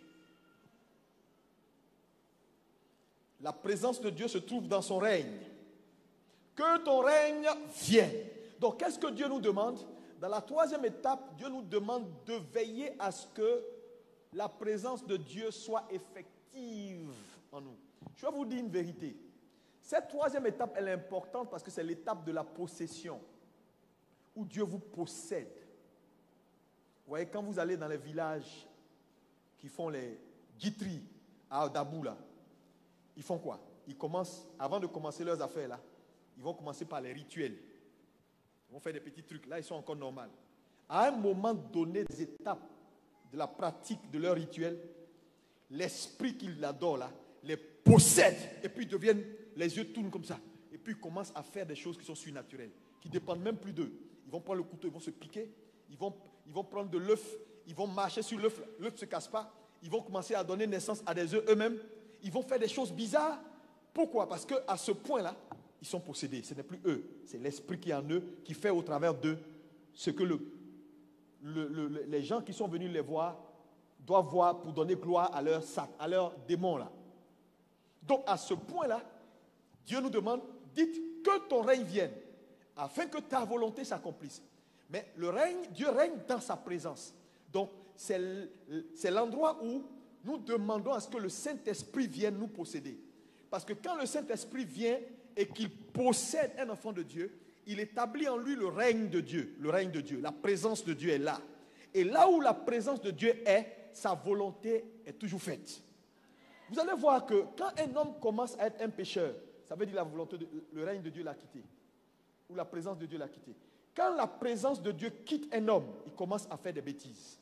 La présence de Dieu se trouve dans son règne. Que ton règne vienne. Donc, qu'est-ce que Dieu nous demande? Dans la troisième étape, Dieu nous demande de veiller à ce que la présence de Dieu soit effective en nous. Je vais vous dire une vérité. Cette troisième étape, elle est importante parce que c'est l'étape de la possession, où Dieu vous possède. Vous voyez, quand vous allez dans les villages qui font les guiteries à Dabou, là, ils font quoi? Ils commencent, avant de commencer leurs affaires, là, ils vont commencer par les rituels. Ils vont faire des petits trucs. Là, ils sont encore normaux. À un moment donné des étapes de la pratique de leur rituel, l'esprit qu'ils adorent, là, les possède. Et puis, ils deviennent, les yeux tournent comme ça. Et puis, ils commencent à faire des choses qui sont surnaturelles, qui ne dépendent même plus d'eux. Ils vont prendre le couteau, ils vont se piquer. Ils vont, ils vont prendre de l'œuf. Ils vont marcher sur l'œuf. L'œuf ne se casse pas. Ils vont commencer à donner naissance à des œufs eux-mêmes. Ils vont faire des choses bizarres. Pourquoi? Parce qu'à ce point-là, ils sont possédés. Ce n'est plus eux. C'est l'esprit qui est en eux, qui fait au travers d'eux ce que le, le, le, les gens qui sont venus les voir doivent voir pour donner gloire à leur sac, à leur démon là. Donc à ce point-là, Dieu nous demande, dites que ton règne vienne, afin que ta volonté s'accomplisse. Mais le règne, Dieu règne dans sa présence. Donc c'est l'endroit où nous demandons à ce que le Saint-Esprit vienne nous posséder. Parce que quand le Saint-Esprit vient et qu'il possède un enfant de Dieu, il établit en lui le règne de Dieu. Le règne de Dieu, la présence de Dieu est là. Et là où la présence de Dieu est, sa volonté est toujours faite. Vous allez voir que quand un homme commence à être un pécheur, ça veut dire la volonté de, le règne de Dieu l'a quitté. Ou la présence de Dieu l'a quitté. Quand la présence de Dieu quitte un homme, il commence à faire des bêtises.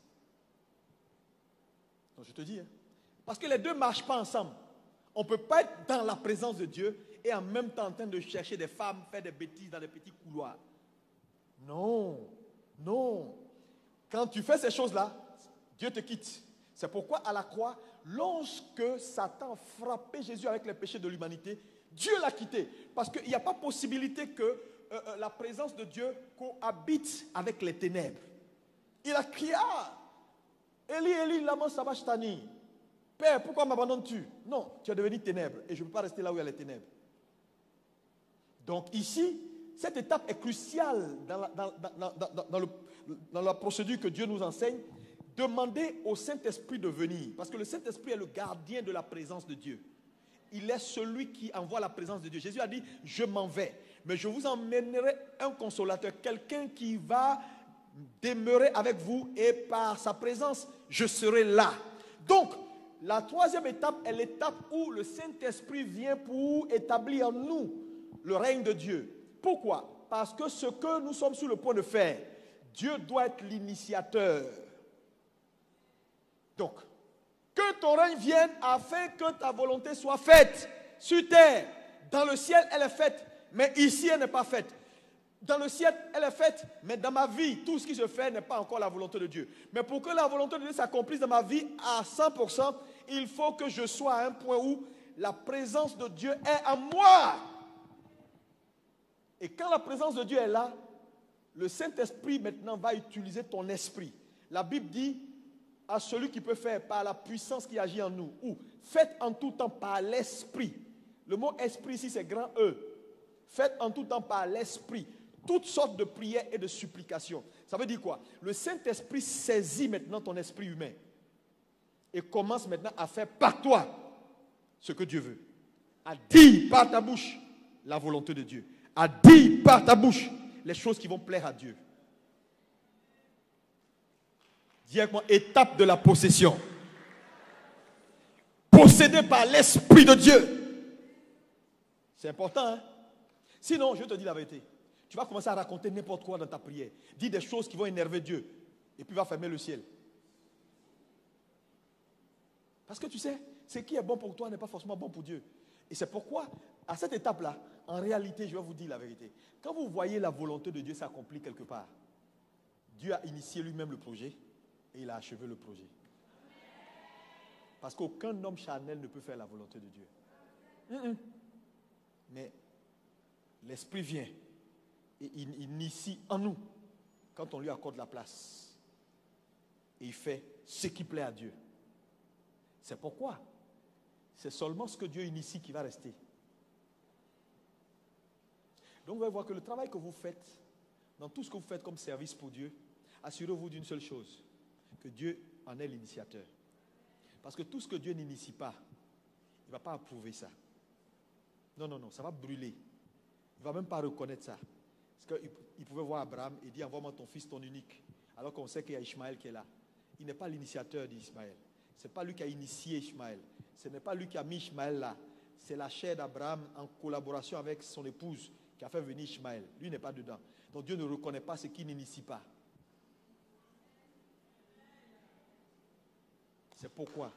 Donc je te dis, hein, parce que les deux ne marchent pas ensemble. On ne peut pas être dans la présence de Dieu et en même temps en train de chercher des femmes, faire des bêtises dans des petits couloirs. Non, non. Quand tu fais ces choses-là, Dieu te quitte. C'est pourquoi à la croix, lorsque Satan frappait Jésus avec les péchés de l'humanité, Dieu l'a quitté. Parce qu'il n'y a pas possibilité que euh, euh, la présence de Dieu cohabite avec les ténèbres. Il a crié, ah, Eli, Eli, lama sabachthani. Père, pourquoi m'abandonnes-tu? Non, tu es devenu ténèbres et je ne peux pas rester là où il y a les ténèbres. Donc ici, cette étape est cruciale dans la, dans, dans, dans, dans, le, dans la procédure que Dieu nous enseigne. Demandez au Saint-Esprit de venir. Parce que le Saint-Esprit est le gardien de la présence de Dieu. Il est celui qui envoie la présence de Dieu. Jésus a dit, je m'en vais, mais je vous emmènerai un consolateur, quelqu'un qui va demeurer avec vous et par sa présence, je serai là. Donc, la troisième étape est l'étape où le Saint-Esprit vient pour établir en nous le règne de Dieu. Pourquoi? Parce que ce que nous sommes sur le point de faire, Dieu doit être l'initiateur. Donc, que ton règne vienne afin que ta volonté soit faite sur terre. Dans le ciel, elle est faite, mais ici, elle n'est pas faite. Dans le ciel, elle est faite, mais dans ma vie, tout ce qui se fait n'est pas encore la volonté de Dieu. Mais pour que la volonté de Dieu s'accomplisse dans ma vie à cent pour cent, il faut que je sois à un point où la présence de Dieu est en moi. Et quand la présence de Dieu est là, le Saint-Esprit maintenant va utiliser ton esprit. La Bible dit à celui qui peut faire par la puissance qui agit en nous, ou faites en tout temps par l'esprit. Le mot esprit ici c'est grand E. Faites en tout temps par l'esprit toutes sortes de prières et de supplications. Ça veut dire quoi? Le Saint-Esprit saisit maintenant ton esprit humain et commence maintenant à faire par toi ce que Dieu veut. À dire par ta bouche la volonté de Dieu. À dire par ta bouche les choses qui vont plaire à Dieu. Dis avec moi, étape de la possession. Possédé par l'Esprit de Dieu. C'est important, hein? Sinon, je te dis la vérité. Tu vas commencer à raconter n'importe quoi dans ta prière. Dis des choses qui vont énerver Dieu. Et puis va fermer le ciel. Parce que tu sais, ce qui est bon pour toi n'est pas forcément bon pour Dieu. Et c'est pourquoi, à cette étape-là, en réalité, je vais vous dire la vérité. Quand vous voyez la volonté de Dieu s'accomplir quelque part, Dieu a initié lui-même le projet et il a achevé le projet. Parce qu'aucun homme charnel ne peut faire la volonté de Dieu. Mm-mm. Mais l'Esprit vient Et il, il initie en nous quand on lui accorde la place. Et il fait ce qui plaît à Dieu. C'est pourquoi c'est seulement ce que Dieu initie qui va rester. Donc vous allez voir que le travail que vous faites, dans tout ce que vous faites comme service pour Dieu, assurez-vous d'une seule chose, que Dieu en est l'initiateur. Parce que tout ce que Dieu n'initie pas, il ne va pas approuver ça. Non, non, non, ça va brûler. Il ne va même pas reconnaître ça. Parce qu'il pouvait voir Abraham et dire, envoie-moi ton fils, ton unique. Alors qu'on sait qu'il y a Ishmaël qui est là. Il n'est pas l'initiateur d'Ishmaël. Ce n'est pas lui qui a initié Ishmaël. Ce n'est pas lui qui a mis Ishmaël là. C'est la chair d'Abraham en collaboration avec son épouse qui a fait venir Ishmaël. Lui n'est pas dedans. Donc Dieu ne reconnaît pas ce qu'il n'initie pas. C'est pourquoi.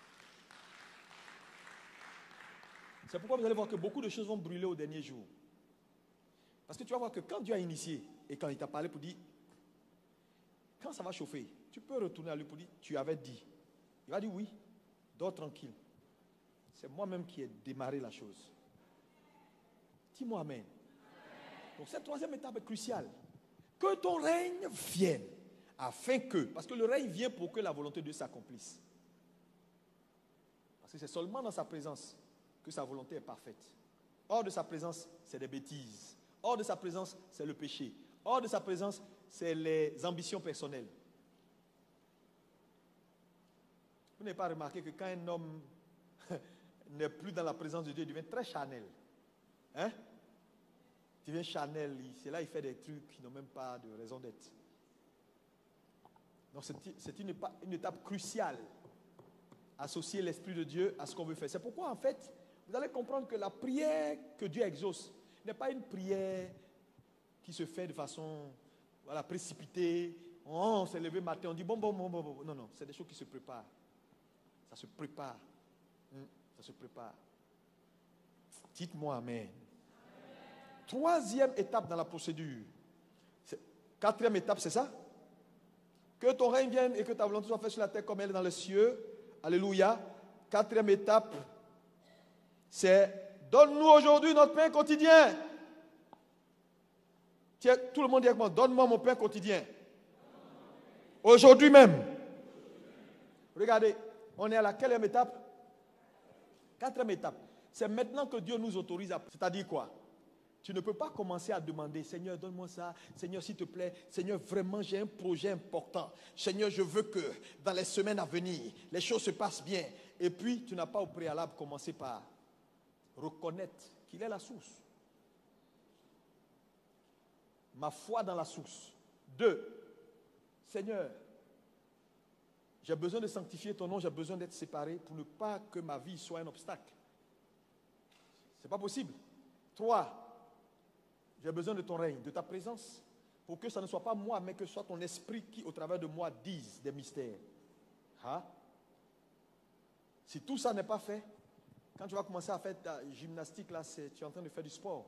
C'est pourquoi vous allez voir que beaucoup de choses vont brûler au dernier jour. Parce que tu vas voir que quand Dieu a initié et quand il t'a parlé pour dire, quand ça va chauffer, tu peux retourner à lui pour dire, tu avais dit. Il va dire oui, dors tranquille. C'est moi-même qui ai démarré la chose. Dis-moi amen. Amen. Donc cette troisième étape est cruciale. Que ton règne vienne, afin que, parce que le règne vient pour que la volonté de Dieu s'accomplisse. Parce que c'est seulement dans sa présence que sa volonté est parfaite. Hors de sa présence, c'est des bêtises. Hors de sa présence, c'est le péché. Hors de sa présence, c'est les ambitions personnelles. Vous n'avez pas remarqué que quand un homme n'est plus dans la présence de Dieu, il devient très charnel. Hein? Il devient charnel. C'est là qu'il fait des trucs qui n'ont même pas de raison d'être. Donc c'est une, une étape cruciale. Associer l'Esprit de Dieu à ce qu'on veut faire. C'est pourquoi en fait, vous allez comprendre que la prière que Dieu exauce n'est pas une prière qui se fait de façon voilà, précipitée. Oh, on s'est levé matin, on dit bon, bon, bon, bon, bon. Non, non, c'est des choses qui se préparent. Ça se prépare. Hum, ça se prépare. Dites-moi amen. Amen. Troisième étape dans la procédure. Quatrième étape, c'est ça? Que ton règne vienne et que ta volonté soit faite sur la terre comme elle est dans les cieux. Alléluia. Quatrième étape, c'est donne-nous aujourd'hui notre pain quotidien. Tiens, tout le monde dit avec moi, donne-moi mon pain quotidien. Aujourd'hui même. Regardez, on est à la quatrième étape? Quatrième étape. C'est maintenant que Dieu nous autorise à... C'est-à-dire quoi? Tu ne peux pas commencer à demander, Seigneur, donne-moi ça. Seigneur, s'il te plaît. Seigneur, vraiment, j'ai un projet important. Seigneur, je veux que dans les semaines à venir, les choses se passent bien. Et puis, tu n'as pas au préalable commencé par reconnaître qu'il est la source. Ma foi dans la source. Deux, Seigneur, j'ai besoin de sanctifier ton nom, j'ai besoin d'être séparé pour ne pas que ma vie soit un obstacle. Ce n'est pas possible. Trois, j'ai besoin de ton règne, de ta présence, pour que ça ne soit pas moi, mais que ce soit ton esprit qui, au travers de moi, dise des mystères. Hein? Si tout ça n'est pas fait, quand tu vas commencer à faire ta gymnastique, là, tu es en train de faire du sport.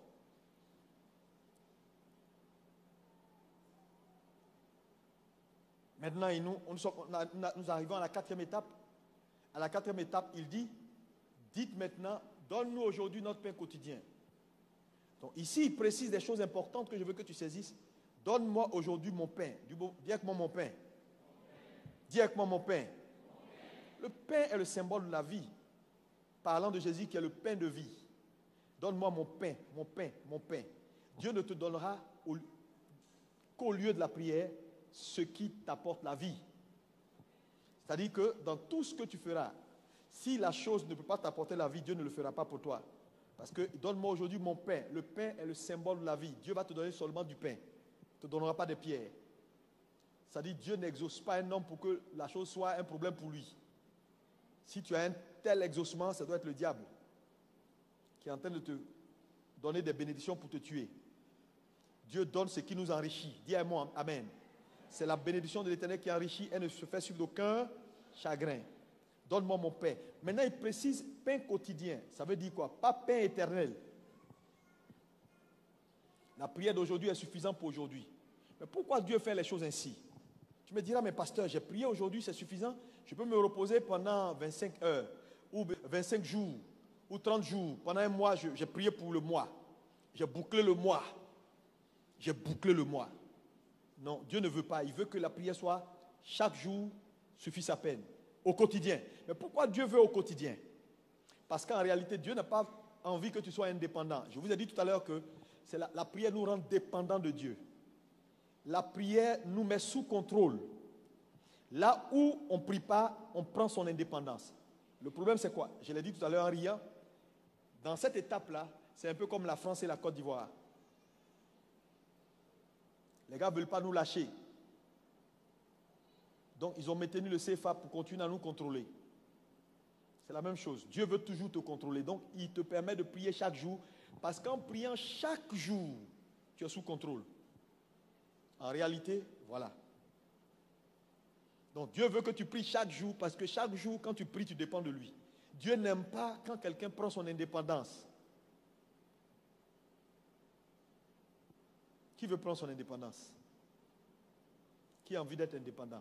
Maintenant, nous, on, on a, nous arrivons à la quatrième étape. À la quatrième étape, il dit, dites maintenant, donne-nous aujourd'hui notre pain quotidien. Donc ici, il précise des choses importantes que je veux que tu saisisses. Donne-moi aujourd'hui mon pain. Dis avec moi mon pain. Dis avec moi mon pain. Le pain est le symbole de la vie. Parlant de Jésus qui est le pain de vie. Donne-moi mon pain, mon pain, mon pain. Dieu ne te donnera au, qu'au lieu de la prière ce qui t'apporte la vie. C'est-à-dire que dans tout ce que tu feras, si la chose ne peut pas t'apporter la vie, Dieu ne le fera pas pour toi. Parce que donne-moi aujourd'hui mon pain. Le pain est le symbole de la vie. Dieu va te donner seulement du pain. Il ne te donnera pas des pierres. C'est-à-dire Dieu n'exauce pas un homme pour que la chose soit un problème pour lui. Si tu as un tel exaucement, ça doit être le diable qui est en train de te donner des bénédictions pour te tuer. Dieu donne ce qui nous enrichit. Dis à moi, amen. C'est la bénédiction de l'Éternel qui enrichit et ne se fait suivre d'aucun chagrin. Donne-moi mon pain. Maintenant, il précise pain quotidien. Ça veut dire quoi? Pas pain éternel. La prière d'aujourd'hui est suffisante pour aujourd'hui. Mais pourquoi Dieu fait les choses ainsi? Tu me diras, mais pasteur, j'ai prié aujourd'hui, c'est suffisant. Je peux me reposer pendant vingt-cinq heures, ou vingt-cinq jours, ou trente jours. Pendant un mois, j'ai prié pour le mois. J'ai bouclé le mois. j'ai bouclé le mois. Non, Dieu ne veut pas. Il veut que la prière soit chaque jour suffit sa peine, au quotidien. Mais pourquoi Dieu veut au quotidien? Parce qu'en réalité, Dieu n'a pas envie que tu sois indépendant. Je vous ai dit tout à l'heure que c'est la, la prière nous rend dépendants de Dieu. La prière nous met sous contrôle. Là où on ne prie pas, on prend son indépendance. Le problème, c'est quoi? Je l'ai dit tout à l'heure en riant. Dans cette étape-là, c'est un peu comme la France et la Côte d'Ivoire. Les gars ne veulent pas nous lâcher. Donc, ils ont maintenu le C F A pour continuer à nous contrôler. C'est la même chose. Dieu veut toujours te contrôler. Donc, il te permet de prier chaque jour. Parce qu'en priant chaque jour, tu es sous contrôle. En réalité, voilà. Donc, Dieu veut que tu pries chaque jour. Parce que chaque jour, quand tu pries, tu dépends de lui. Dieu n'aime pas quand quelqu'un prend son indépendance. Qui veut prendre son indépendance? Qui a envie d'être indépendant?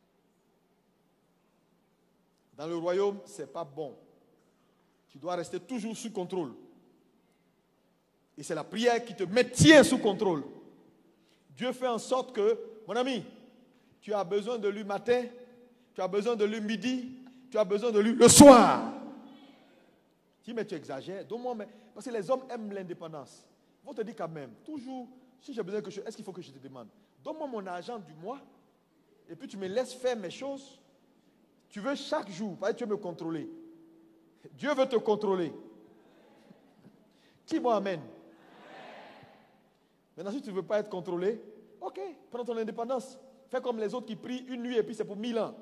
Dans le royaume, ce n'est pas bon. Tu dois rester toujours sous contrôle. Et c'est la prière qui te maintient sous contrôle. Dieu fait en sorte que, mon ami, tu as besoin de lui matin, tu as besoin de lui midi, tu as besoin de lui le soir. Si mais tu exagères, donne-moi, mais, parce que les hommes aiment l'indépendance. Ils vont te dire quand même, toujours, si j'ai besoin que je, est-ce qu'il faut que je te demande? Donne-moi mon argent du mois, et puis tu me laisses faire mes choses. Tu veux chaque jour, parce que tu veux me contrôler. Dieu veut te contrôler. Qui moi amène? Maintenant, si tu ne veux pas être contrôlé, ok, prends ton indépendance. Fais comme les autres qui prient une nuit et puis c'est pour mille ans.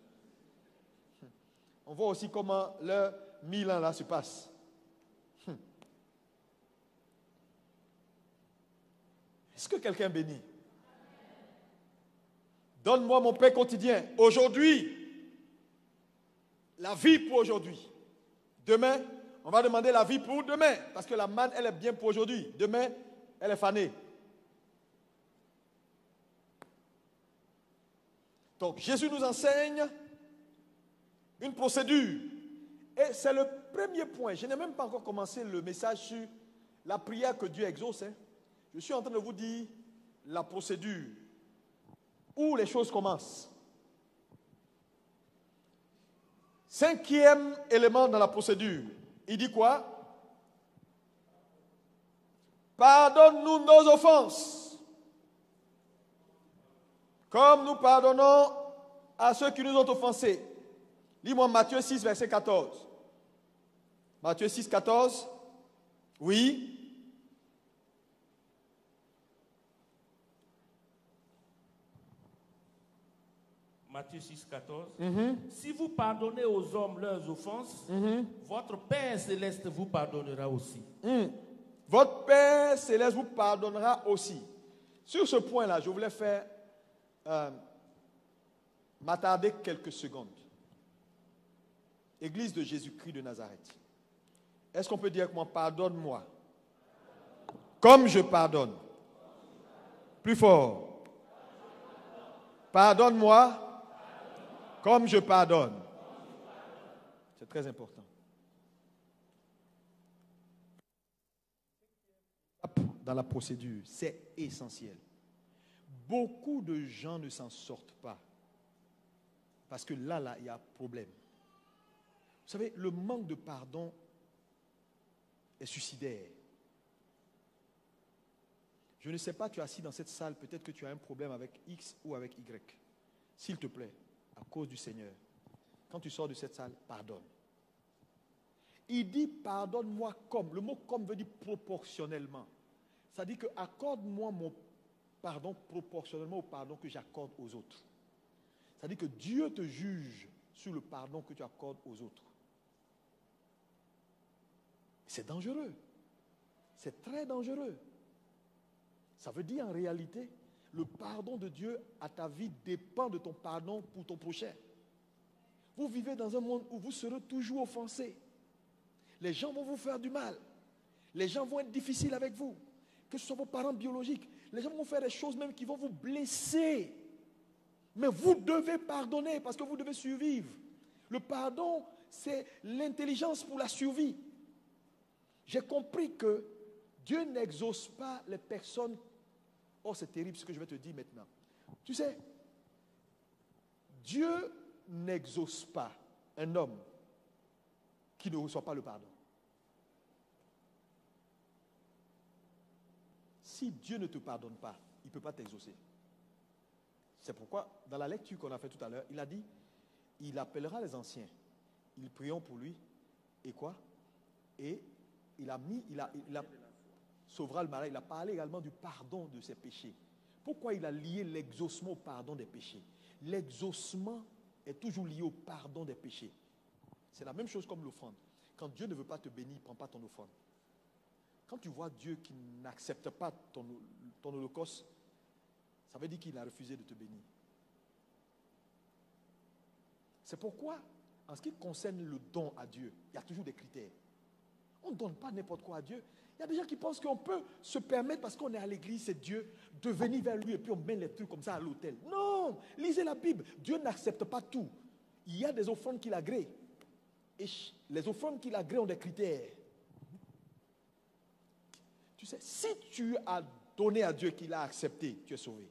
On voit aussi comment leurs mille ans là se passent. Est-ce que quelqu'un bénit? Donne-moi mon pain quotidien. Aujourd'hui, la vie pour aujourd'hui. Demain, on va demander la vie pour demain. Parce que la manne, elle est bien pour aujourd'hui. Demain, elle est fanée. Donc, Jésus nous enseigne une procédure. Et c'est le premier point. Je n'ai même pas encore commencé le message sur la prière que Dieu exauce. Hein. Je suis en train de vous dire la procédure. Où les choses commencent. Cinquième élément dans la procédure. Il dit quoi? Pardonne-nous nos offenses. Comme nous pardonnons à ceux qui nous ont offensés. Lis-moi Matthieu six, verset quatorze. Matthieu six, quatorze. Oui. Matthieu six, quatorze. Mm-hmm. Si vous pardonnez aux hommes leurs offenses, mm-hmm. votre Père céleste vous pardonnera aussi. Mm. Votre Père céleste vous pardonnera aussi. Sur ce point-là, je voulais faire euh, m'attarder quelques secondes. Église de Jésus-Christ de Nazareth. Est-ce qu'on peut dire avec moi, pardonne-moi, comme je pardonne? Plus fort. Pardonne-moi, comme je pardonne. C'est très important. Dans la procédure, c'est essentiel. Beaucoup de gens ne s'en sortent pas. Parce que là, là, il y a un problème. Vous savez, le manque de pardon est suicidaire. Je ne sais pas, tu es assis dans cette salle, peut-être que tu as un problème avec X ou avec Y. S'il te plaît, à cause du Seigneur, quand tu sors de cette salle, pardonne. Il dit pardonne-moi comme. Le mot comme veut dire proportionnellement. Ça dit que accorde-moi mon pardon proportionnellement au pardon que j'accorde aux autres. Ça dit que Dieu te juge sur le pardon que tu accordes aux autres. C'est dangereux. C'est très dangereux. Ça veut dire en réalité, le pardon de Dieu à ta vie dépend de ton pardon pour ton prochain. Vous vivez dans un monde où vous serez toujours offensés. Les gens vont vous faire du mal. Les gens vont être difficiles avec vous. Que ce soit vos parents biologiques. Les gens vont faire des choses même qui vont vous blesser. Mais vous devez pardonner parce que vous devez survivre. Le pardon, c'est l'intelligence pour la survie. J'ai compris que Dieu n'exauce pas les personnes Oh, c'est terrible ce que je vais te dire maintenant. Tu sais, Dieu n'exauce pas un homme qui ne reçoit pas le pardon. Si Dieu ne te pardonne pas, il ne peut pas t'exaucer. C'est pourquoi, dans la lecture qu'on a fait tout à l'heure, il a dit, il appellera les anciens, ils prieront pour lui, et quoi? Et il a mis, il a, il a sauvera le malade. Il a parlé également du pardon de ses péchés. Pourquoi il a lié l'exaucement au pardon des péchés? L'exaucement est toujours lié au pardon des péchés. C'est la même chose comme l'offrande. Quand Dieu ne veut pas te bénir, il ne prend pas ton offrande. Quand tu vois Dieu qui n'accepte pas ton, ton holocauste, ça veut dire qu'il a refusé de te bénir. C'est pourquoi, en ce qui concerne le don à Dieu, il y a toujours des critères. On ne donne pas n'importe quoi à Dieu. Il y a des gens qui pensent qu'on peut se permettre, parce qu'on est à l'église, c'est Dieu, de venir vers lui et puis on met les trucs comme ça à l'autel. Non, lisez la Bible. Dieu n'accepte pas tout. Il y a des offrandes qu'il agrée. Et les offrandes qu'il agrée ont des critères. Tu sais, si tu as donné à Dieu qu'il a accepté, tu es sauvé.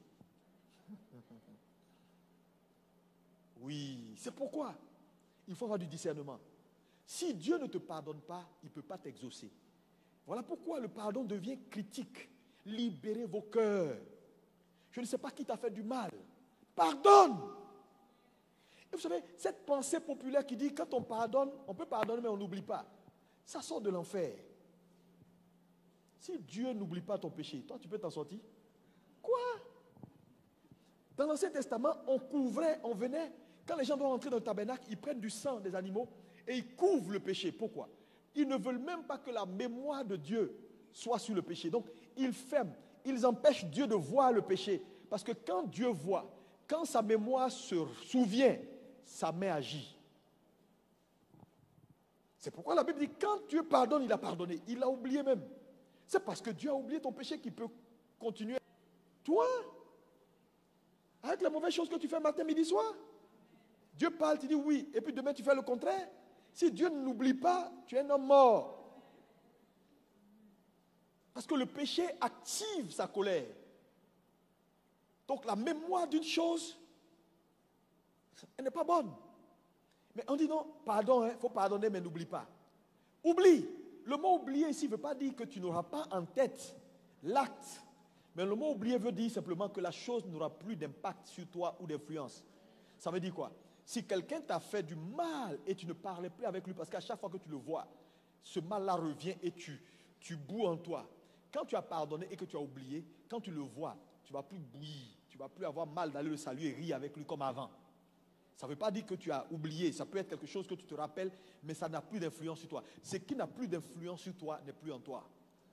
Oui, c'est pourquoi il faut avoir du discernement. Si Dieu ne te pardonne pas, il ne peut pas t'exaucer. Voilà pourquoi le pardon devient critique. Libérez vos cœurs. Je ne sais pas qui t'a fait du mal. Pardonne. Et vous savez, cette pensée populaire qui dit quand on pardonne, on peut pardonner mais on n'oublie pas. Ça sort de l'enfer. Si Dieu n'oublie pas ton péché, toi tu peux t'en sortir? Quoi? Dans l'Ancien Testament, on couvrait, on venait, quand les gens doivent rentrer dans le tabernacle, ils prennent du sang des animaux et ils couvrent le péché. Pourquoi? Ils ne veulent même pas que la mémoire de Dieu soit sur le péché. Donc, ils ferment, ils empêchent Dieu de voir le péché. Parce que quand Dieu voit, quand sa mémoire se souvient, sa main agit. C'est pourquoi la Bible dit, quand Dieu pardonne, il a pardonné. Il a oublié même. C'est parce que Dieu a oublié ton péché qu'il peut continuer. Toi, avec la mauvaise chose que tu fais matin, midi, soir, Dieu parle, tu dis oui, et puis demain tu fais le contraire. Si Dieu ne l'oublie pas, tu es un homme mort. Parce que le péché active sa colère. Donc la mémoire d'une chose, elle n'est pas bonne. Mais on dit non, pardon, il hein, faut pardonner, mais n'oublie pas. Oublie. Le mot oublier ici ne veut pas dire que tu n'auras pas en tête l'acte. Mais le mot oublier veut dire simplement que la chose n'aura plus d'impact sur toi ou d'influence. Ça veut dire quoi? Si quelqu'un t'a fait du mal et tu ne parlais plus avec lui, parce qu'à chaque fois que tu le vois, ce mal-là revient et tu, tu boues en toi. Quand tu as pardonné et que tu as oublié, quand tu le vois, tu ne vas plus bouillir. Tu ne vas plus avoir mal d'aller le saluer et rire avec lui comme avant. Ça ne veut pas dire que tu as oublié. Ça peut être quelque chose que tu te rappelles, mais ça n'a plus d'influence sur toi. Ce qui n'a plus d'influence sur toi n'est plus en toi.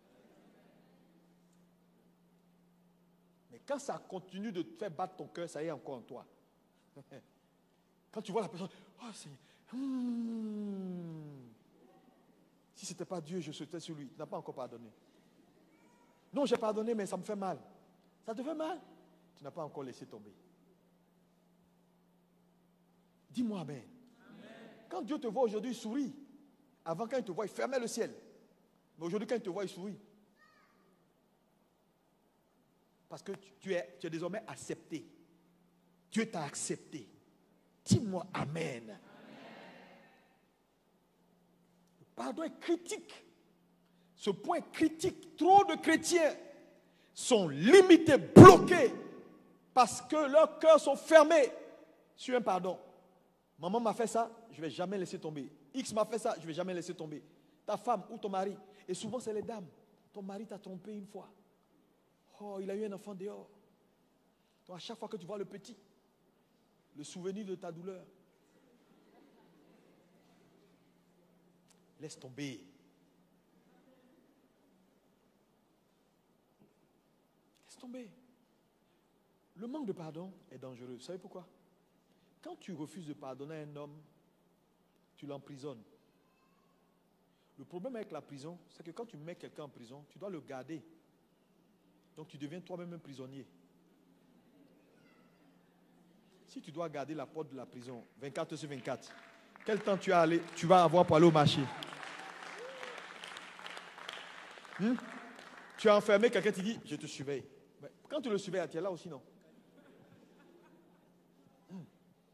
Mais quand ça continue de te faire battre ton cœur, ça y est encore en toi. Quand tu vois la personne, oh Seigneur, hmm, si ce n'était pas Dieu, je sautais sur lui. Tu n'as pas encore pardonné. Non, j'ai pardonné, mais ça me fait mal. Ça te fait mal? Tu n'as pas encore laissé tomber. Dis-moi amen. Amen. Quand Dieu te voit aujourd'hui, il sourit. Avant, quand il te voit, il fermait le ciel. Mais aujourd'hui, quand il te voit, il sourit. Parce que tu es, tu es désormais accepté. Dieu t'a accepté. Dis-moi amen. Amen. Le pardon est critique. Ce point est critique. Trop de chrétiens sont limités, bloqués, parce que leurs cœurs sont fermés sur un pardon. Maman m'a fait ça, je ne vais jamais laisser tomber. X m'a fait ça, je ne vais jamais laisser tomber. Ta femme ou ton mari. Et souvent, c'est les dames. Ton mari t'a trompé une fois. Oh, il a eu un enfant dehors. Donc, à chaque fois que tu vois le petit, le souvenir de ta douleur, laisse tomber. Laisse tomber. Le manque de pardon est dangereux. Vous savez pourquoi? Quand tu refuses de pardonner un homme, tu l'emprisonnes. Le problème avec la prison, c'est que quand tu mets quelqu'un en prison, tu dois le garder. Donc tu deviens toi-même un prisonnier. Si tu dois garder la porte de la prison vingt-quatre sur vingt-quatre, quel temps tu, as allé, tu vas avoir pour aller au marché? Hmm? Tu as enfermé quelqu'un, tu dis, je te surveille. Mais quand tu le surveilles, tu es là aussi, non? Hmm.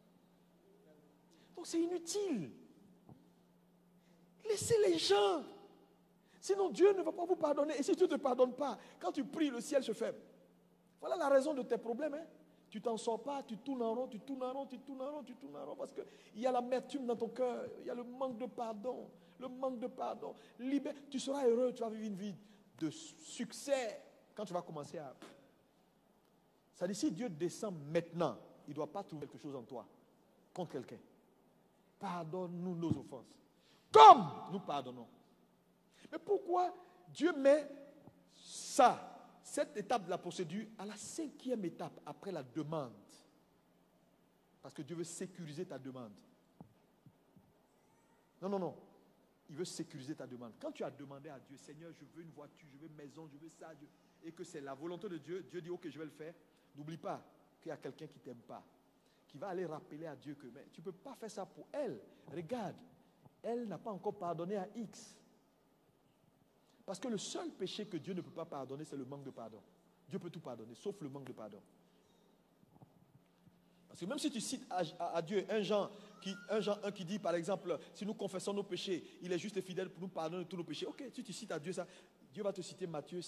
Donc c'est inutile. Laissez les gens. Sinon Dieu ne va pas vous pardonner. Et si Dieu ne te pardonne pas, quand tu pries, le ciel se ferme. Voilà la raison de tes problèmes. Hein? Tu t'en sors pas, tu tournes en rond, tu tournes en rond, tu tournes en rond, tu tournes en rond. Parce qu'il y a l'amertume dans ton cœur. Il y a le manque de pardon. Le manque de pardon. Libère. Tu seras heureux, tu vas vivre une vie de succès. Quand tu vas commencer à... Ça dit, si Dieu descend maintenant, il ne doit pas trouver quelque chose en toi, contre quelqu'un. Pardonne-nous nos offenses. Comme nous pardonnons. Mais pourquoi Dieu met ça, cette étape de la procédure, à la cinquième étape, après la demande? Parce que Dieu veut sécuriser ta demande. Non, non, non. Il veut sécuriser ta demande. Quand tu as demandé à Dieu, Seigneur, je veux une voiture, je veux une maison, je veux ça, Dieu, et que c'est la volonté de Dieu, Dieu dit, ok, je vais le faire. N'oublie pas qu'il y a quelqu'un qui ne t'aime pas, qui va aller rappeler à Dieu que mais tu ne peux pas faire ça pour elle. Regarde, elle n'a pas encore pardonné à X. Parce que le seul péché que Dieu ne peut pas pardonner, c'est le manque de pardon. Dieu peut tout pardonner, sauf le manque de pardon. Parce que même si tu cites à, à, à Dieu un Jean, qui, un Jean un qui dit, par exemple, si nous confessons nos péchés, il est juste et fidèle pour nous pardonner tous nos péchés. Ok, si tu cites à Dieu ça, Dieu va te citer Matthieu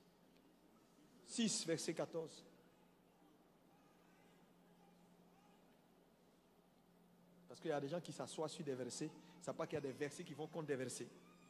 six, verset quatorze. Parce qu'il y a des gens qui s'assoient sur des versets, ils ne savent pas qu'il y a des versets qui vont contre des versets.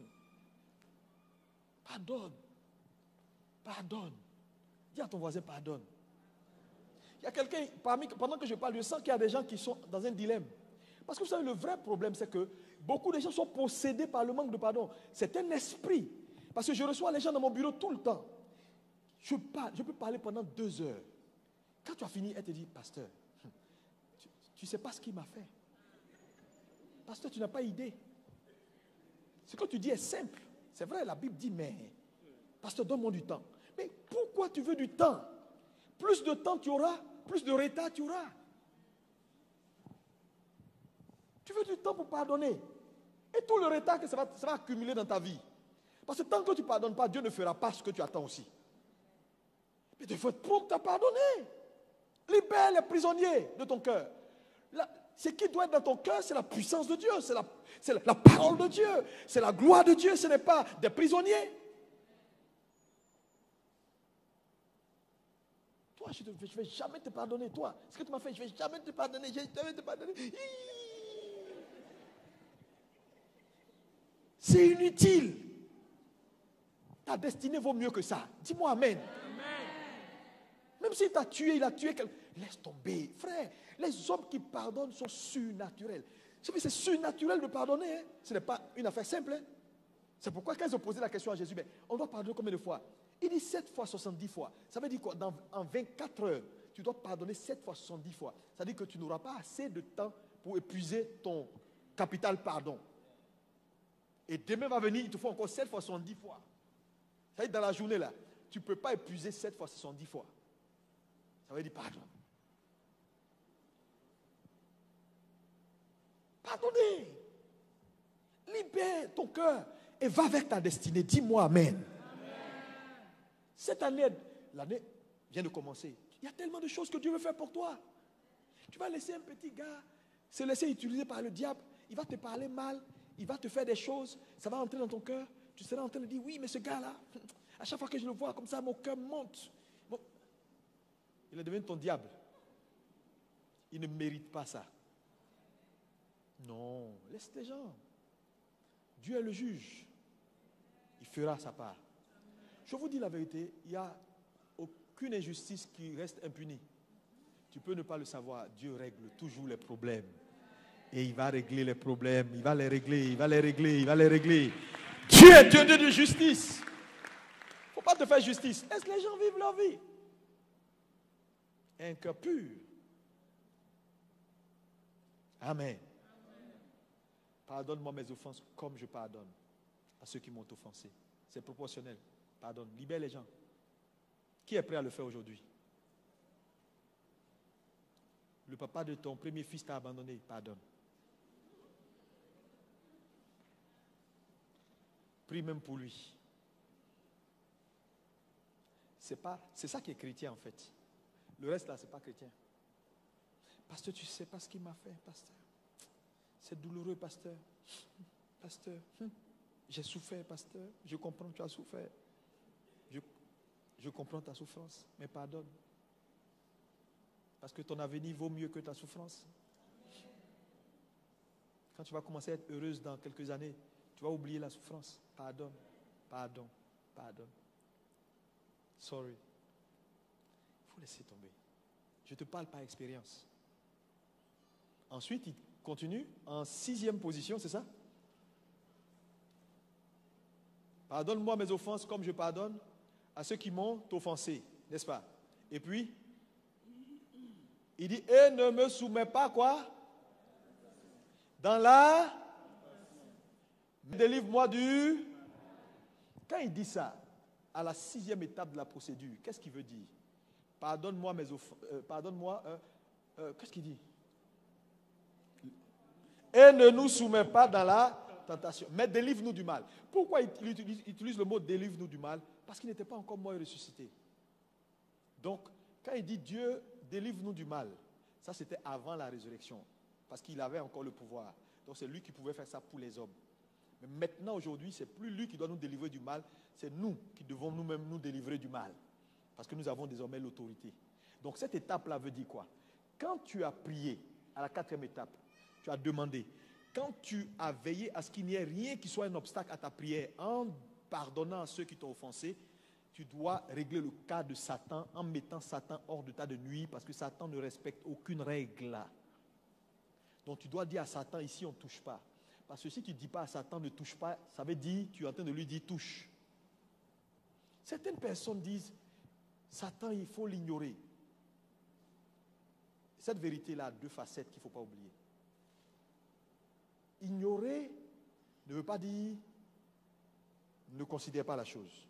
Pardonne. Pardonne. Dis à ton voisin, pardonne. Il y a quelqu'un, parmi, pendant que je parle, je sens qu'il y a des gens qui sont dans un dilemme. Parce que vous savez, le vrai problème, c'est que beaucoup de gens sont possédés par le manque de pardon. C'est un esprit. Parce que je reçois les gens dans mon bureau tout le temps. Je parle, je peux parler pendant deux heures. Quand tu as fini, elle te dit, pasteur, tu ne sais pas ce qu'il m'a fait. Pasteur, tu n'as pas idée. Ce que tu dis est simple. C'est vrai, la Bible dit, mais, pasteur, donne-moi du temps. Mais pourquoi tu veux du temps? Plus de temps tu auras, plus de retard tu auras. Tu veux du temps pour pardonner. Et tout le retard que ça va, ça va accumuler dans ta vie. Parce que tant que tu ne pardonnes pas, Dieu ne fera pas ce que tu attends aussi. Mais il faut être prompt à pardonner. Libère les prisonniers de ton cœur. La, ce qui doit être dans ton cœur, c'est la puissance de Dieu, c'est la, c'est la, la parole de Dieu, c'est la gloire de Dieu, ce n'est pas des prisonniers. Toi, je ne vais jamais te pardonner. Toi, ce que tu m'as fait, je ne vais jamais te pardonner. Je ne vais jamais te pardonner. C'est inutile. Ta destinée vaut mieux que ça. Dis-moi amen. Amen. Même s'il t'a tué, il a tué quelqu'un. Laisse tomber. Frère, les hommes qui pardonnent sont surnaturels. C'est surnaturel de pardonner. Hein? Ce n'est pas une affaire simple. Hein? C'est pourquoi quand ils ont posé la question à Jésus, mais on doit pardonner combien de fois? Il dit sept fois soixante-dix fois. Ça veut dire quoi? Dans, en vingt-quatre heures, tu dois pardonner sept fois soixante-dix fois. Ça veut dire que tu n'auras pas assez de temps pour épuiser ton capital pardon. Et demain va venir, il te faut encore sept fois soixante-dix fois. Ça veut dire dans la journée là, tu ne peux pas épuiser sept fois soixante-dix fois. Ça veut dire pardon. Pardonnez. Libère ton cœur et va vers ta destinée. Dis-moi amen. Cette année, l'année vient de commencer. Il y a tellement de choses que Dieu veut faire pour toi. Tu vas laisser un petit gars se laisser utiliser par le diable. Il va te parler mal. Il va te faire des choses. Ça va entrer dans ton cœur. Tu seras en train de dire, oui, mais ce gars-là, à chaque fois que je le vois comme ça, mon cœur monte. Bon. Il est devenu ton diable. Il ne mérite pas ça. Non, laisse les gens. Dieu est le juge. Il fera sa part. Je vous dis la vérité, il n'y a aucune injustice qui reste impunie. Tu peux ne pas le savoir, Dieu règle toujours les problèmes. Et il va régler les problèmes, il va les régler, il va les régler, il va les régler. Dieu est Dieu, Dieu de justice. Il ne faut pas te faire justice. Laisse les gens vivre leur vie. Un cœur pur. Amen. Pardonne-moi mes offenses comme je pardonne à ceux qui m'ont offensé. C'est proportionnel. Pardonne, libère les gens. Qui est prêt à le faire aujourd'hui? Le papa de ton premier fils t'a abandonné, pardonne. Prie même pour lui. C'est pas, c'est ça qui est chrétien en fait. Le reste là, c'est pas chrétien. Pasteur, tu sais pas ce qu'il m'a fait, pasteur. C'est douloureux, pasteur. Pasteur, hum, j'ai souffert, pasteur. Je comprends que tu as souffert. Je, je comprends ta souffrance, mais pardonne. Parce que ton avenir vaut mieux que ta souffrance. Quand tu vas commencer à être heureuse dans quelques années, tu vas oublier la souffrance. Pardonne, pardon, pardonne. Sorry. Il faut laisser tomber. Je te parle par expérience. Ensuite, il continue en sixième position, c'est ça? Pardonne-moi mes offenses comme je pardonne à ceux qui m'ont offensé, n'est-ce pas? Et puis, il dit, et ne me soumets pas quoi? Dans la... Délivre-moi du... Quand il dit ça, à la sixième étape de la procédure, qu'est-ce qu'il veut dire? Pardonne-moi mes offenses... Euh, pardonne-moi... Euh, euh, qu'est-ce qu'il dit? Et ne nous soumets pas dans la tentation, mais délivre-nous du mal. Pourquoi il utilise, il utilise le mot délivre-nous du mal? Parce qu'il n'était pas encore mort et ressuscité. Donc, quand il dit Dieu, délivre-nous du mal, ça c'était avant la résurrection, parce qu'il avait encore le pouvoir. Donc c'est lui qui pouvait faire ça pour les hommes. Mais maintenant, aujourd'hui, c'est plus lui qui doit nous délivrer du mal, c'est nous qui devons nous-mêmes nous délivrer du mal. Parce que nous avons désormais l'autorité. Donc cette étape-là veut dire quoi? Quand tu as prié, à la quatrième étape, tu as demandé, quand tu as veillé à ce qu'il n'y ait rien qui soit un obstacle à ta prière, en pardonnant à ceux qui t'ont offensé, tu dois régler le cas de Satan en mettant Satan hors d'état de nuire, parce que Satan ne respecte aucune règle. Donc tu dois dire à Satan, ici on ne touche pas. Parce que si tu ne dis pas à Satan ne touche pas, ça veut dire, tu es en train de lui dire touche. Certaines personnes disent, Satan il faut l'ignorer. Cette vérité-là a deux facettes qu'il ne faut pas oublier. Ignorer ne veut pas dire ne considère pas la chose.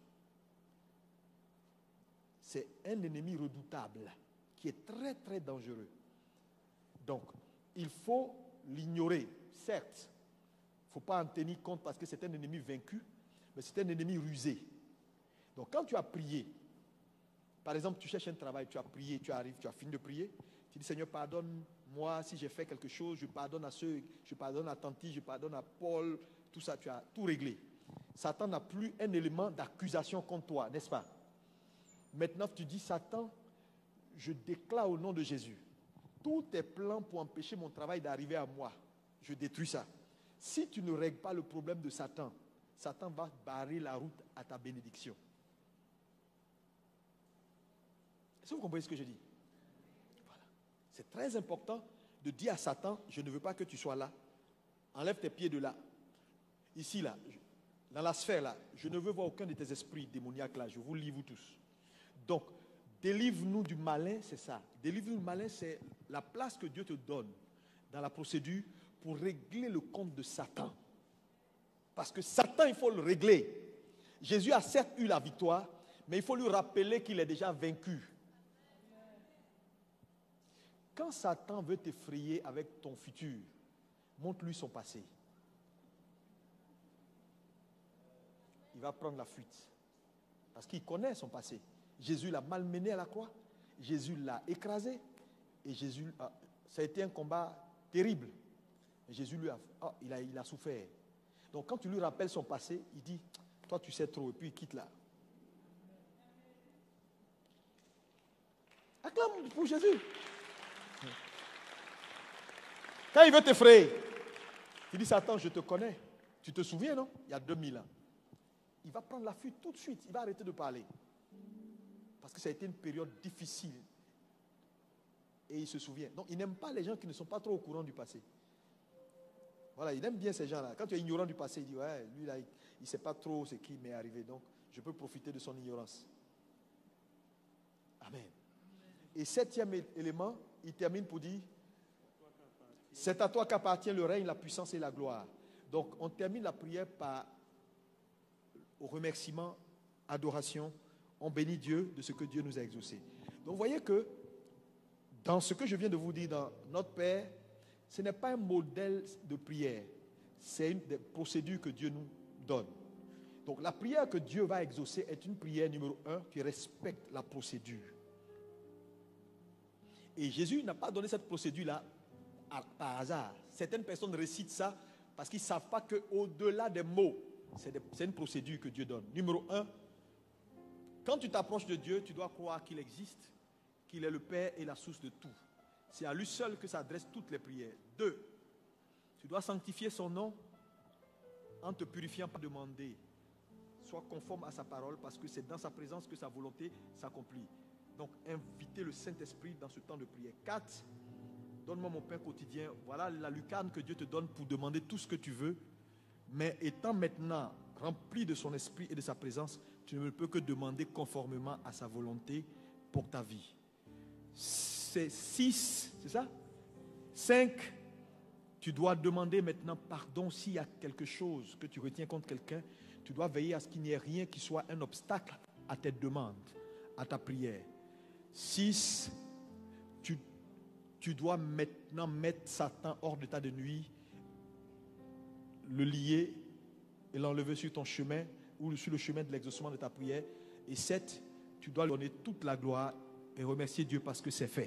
C'est un ennemi redoutable qui est très très dangereux. Donc, il faut l'ignorer, certes. Il ne faut pas en tenir compte parce que c'est un ennemi vaincu, mais c'est un ennemi rusé. Donc, quand tu as prié, par exemple, tu cherches un travail, tu as prié, tu arrives, tu as fini de prier, tu dis Seigneur, pardonne-moi si j'ai fait quelque chose, je pardonne à ceux, je pardonne à Tanti, je pardonne à Paul, tout ça, tu as tout réglé. Satan n'a plus un élément d'accusation contre toi, n'est-ce pas? Maintenant, tu dis Satan, je déclare au nom de Jésus, tous tes plans pour empêcher mon travail d'arriver à moi, je détruis ça. Si tu ne règles pas le problème de Satan, Satan va barrer la route à ta bénédiction. Est-ce que vous comprenez ce que je dis? Voilà. C'est très important de dire à Satan, je ne veux pas que tu sois là. Enlève tes pieds de là. Ici, là, dans la sphère, là, je ne veux voir aucun de tes esprits démoniaques là. Je vous lis, vous tous. Donc, délivre-nous du malin, c'est ça. Délivre-nous du malin, c'est la place que Dieu te donne dans la procédure pour régler le compte de Satan. Parce que Satan, il faut le régler. Jésus a certes eu la victoire, mais il faut lui rappeler qu'il est déjà vaincu. Quand Satan veut t'effrayer avec ton futur, montre-lui son passé. Il va prendre la fuite. Parce qu'il connaît son passé. Jésus l'a malmené à la croix. Jésus l'a écrasé. Et Jésus, a, ça a été un combat terrible. Et Jésus lui a, oh, il a, il a souffert. Donc quand tu lui rappelles son passé, il dit, toi tu sais trop, et puis il quitte là. Acclame pour Jésus. Quand il veut t'effrayer, il dit, Satan, je te connais. Tu te souviens, non? Il y a deux mille ans. Il va prendre la fuite tout de suite. Il va arrêter de parler. Parce que ça a été une période difficile. Et il se souvient. Donc, il n'aime pas les gens qui ne sont pas trop au courant du passé. Voilà, il aime bien ces gens-là. Quand tu es ignorant du passé, il dit, ouais, lui là, il ne sait pas trop ce qui m'est arrivé. Donc, je peux profiter de son ignorance. Amen. Et septième élément, il termine pour dire, c'est à toi qu'appartient le règne, la puissance et la gloire. Donc, on termine la prière par au remerciement, adoration. On bénit Dieu de ce que Dieu nous a exaucé. Donc, vous voyez que dans ce que je viens de vous dire, dans notre Père, ce n'est pas un modèle de prière. C'est une des procédures que Dieu nous donne. Donc la prière que Dieu va exaucer est une prière numéro un qui respecte la procédure. Et Jésus n'a pas donné cette procédure-là par hasard. Certaines personnes récitent ça parce qu'ils ne savent pas qu'au-delà des mots, c'est, c'est une procédure que Dieu donne. Numéro un, quand tu t'approches de Dieu, tu dois croire qu'il existe, qu'il est le Père et la source de tout. C'est à lui seul que s'adressent toutes les prières. Deux, tu dois sanctifier son nom en te purifiant par demander. Sois conforme à sa parole parce que c'est dans sa présence que sa volonté s'accomplit. Donc, invitez le Saint-Esprit dans ce temps de prière. Quatre, donne-moi mon pain quotidien. Voilà la lucarne que Dieu te donne pour demander tout ce que tu veux. Mais étant maintenant rempli de son esprit et de sa présence, tu ne peux que demander conformément à sa volonté pour ta vie. C'est six, c'est ça? Cinq, tu dois demander maintenant pardon s'il y a quelque chose que tu retiens contre quelqu'un. Tu dois veiller à ce qu'il n'y ait rien qui soit un obstacle à tes demandes, à ta prière. Six, tu, tu dois maintenant mettre Satan hors d'état de nuit, le lier et l'enlever sur ton chemin ou sur le chemin de l'exaucement de ta prière. Et sept, tu dois lui donner toute la gloire et remercier Dieu parce que c'est fait.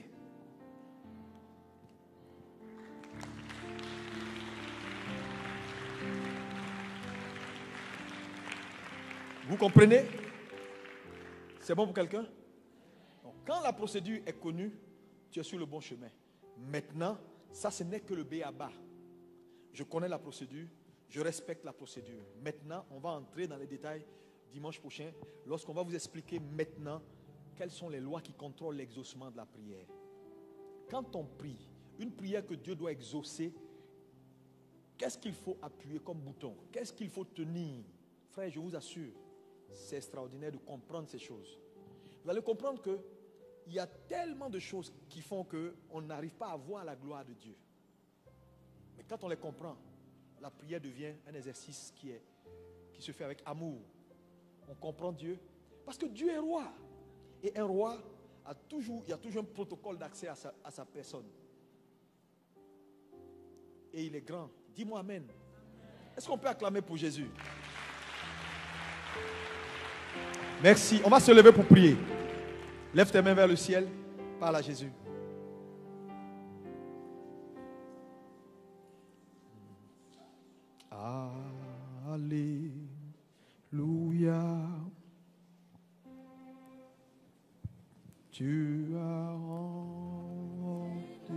Vous comprenez? C'est bon pour quelqu'un? Donc, quand la procédure est connue, tu es sur le bon chemin. Maintenant, ça ce n'est que le b a ba. Je connais la procédure, je respecte la procédure. Maintenant, on va entrer dans les détails dimanche prochain, lorsqu'on va vous expliquer maintenant quelles sont les lois qui contrôlent l'exaucement de la prière. Quand on prie, une prière que Dieu doit exaucer, qu'est-ce qu'il faut appuyer comme bouton? Qu'est-ce qu'il faut tenir? Frère, je vous assure, c'est extraordinaire de comprendre ces choses. Vous allez comprendre qu'il y a tellement de choses qui font qu'on n'arrive pas à voir la gloire de Dieu. Mais quand on les comprend, la prière devient un exercice qui, est, qui se fait avec amour. On comprend Dieu parce que Dieu est roi. Et un roi, a toujours, il y a toujours un protocole d'accès à sa, à sa personne. Et il est grand. Dis-moi amen. Est-ce qu'on peut acclamer pour Jésus? Merci. On va se lever pour prier. Lève tes mains vers le ciel. Parle à Jésus. Alléluia. Tu as remporté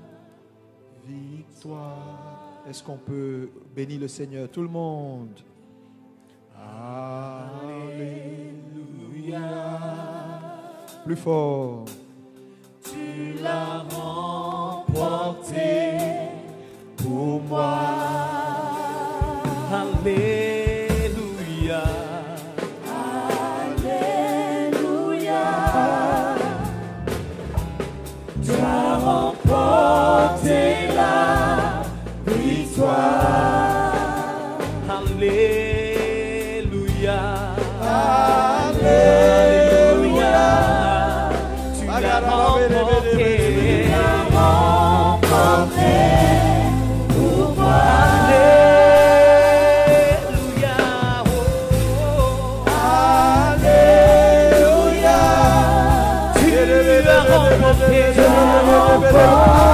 victoire. Est-ce qu'on peut bénir le Seigneur? Tout le monde. Alléluia. Plus fort. Tu l'as remporté pour moi. Alléluia. Alléluia. Tu as remporté la victoire. Alléluia. Alléluia. Tu l'as remporté. Pour moi. Alléluia. Oh. Alléluia. Tu l'as remporté.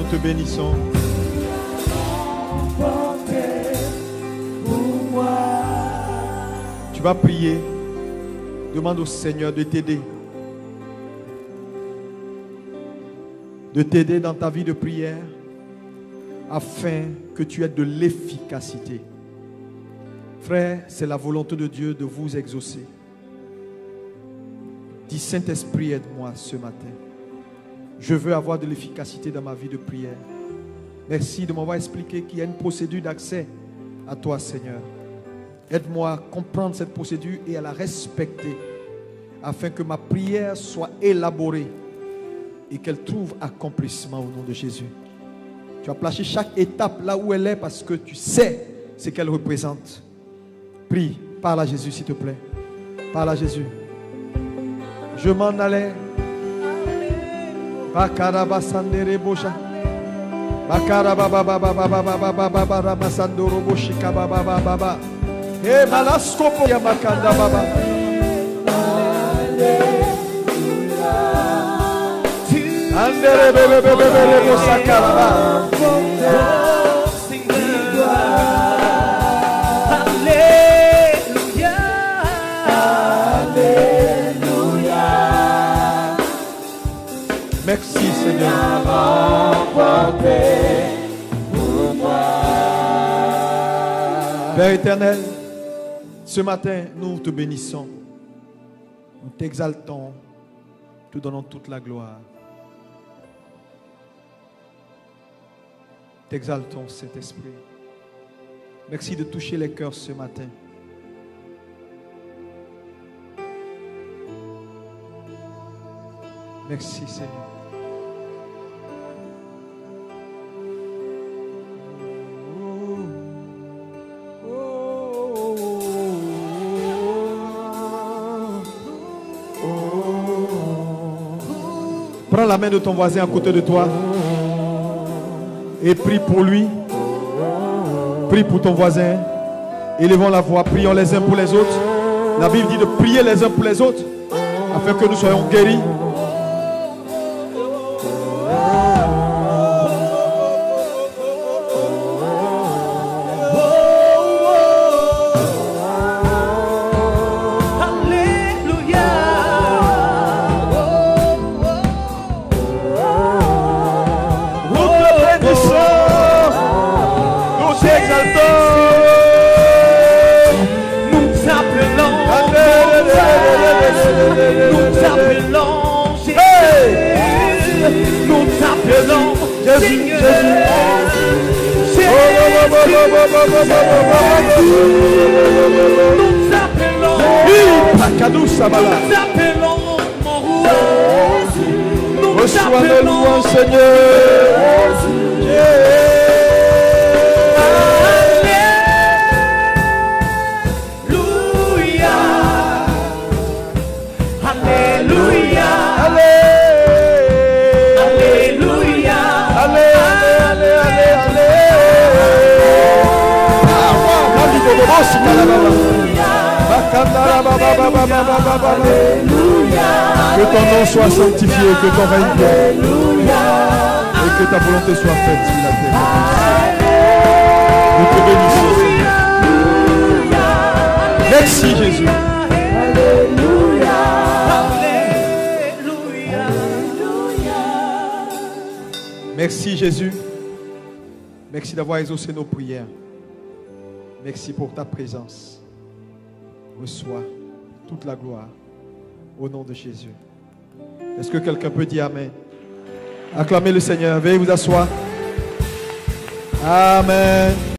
nous te bénissons. Tu vas prier. Demande au Seigneur de t'aider. De t'aider dans ta vie de prière afin que tu aies de l'efficacité. Frère, c'est la volonté de Dieu de vous exaucer. Dis, Saint-Esprit, aide-moi ce matin. Je veux avoir de l'efficacité dans ma vie de prière. Merci de m'avoir expliqué qu'il y a une procédure d'accès à toi, Seigneur. Aide-moi à comprendre cette procédure et à la respecter afin que ma prière soit élaborée et qu'elle trouve accomplissement au nom de Jésus. Tu as placé chaque étape là où elle est parce que tu sais ce qu'elle représente. Prie, parle à Jésus s'il te plaît. Parle à Jésus. Je m'en allais. Bakarabasandere bosha. Bakarababababababababababababasandoro boshika bababababa. Eh malaskopo ya makanda baba. Andere bebe bebe bebe bosakaraba. Merci Seigneur. Père éternel, ce matin, nous te bénissons. Nous t'exaltons. Te donnons toute la gloire. T'exaltons, Saint-Esprit. Merci de toucher les cœurs ce matin. Merci Seigneur. Prends la main de ton voisin à côté de toi et prie pour lui. Prie pour ton voisin. Élevons la voix, prions les uns pour les autres. La Bible dit de prier les uns pour les autres afin que nous soyons guéris. Reçois le louange, Seigneur. Alléluia. Alléluia. Alléluia. Que ton nom soit sanctifié, que ton règne vienne et que ta volonté soit faite sur la terre. Nous te bénissons. Merci Jésus. Alléluia. Merci Jésus. Merci d'avoir exaucé nos prières. Merci pour ta présence. Reçois toute la gloire au nom de Jésus. Est-ce que quelqu'un peut dire Amen? Acclamez le Seigneur. Veuillez vous asseoir. Amen.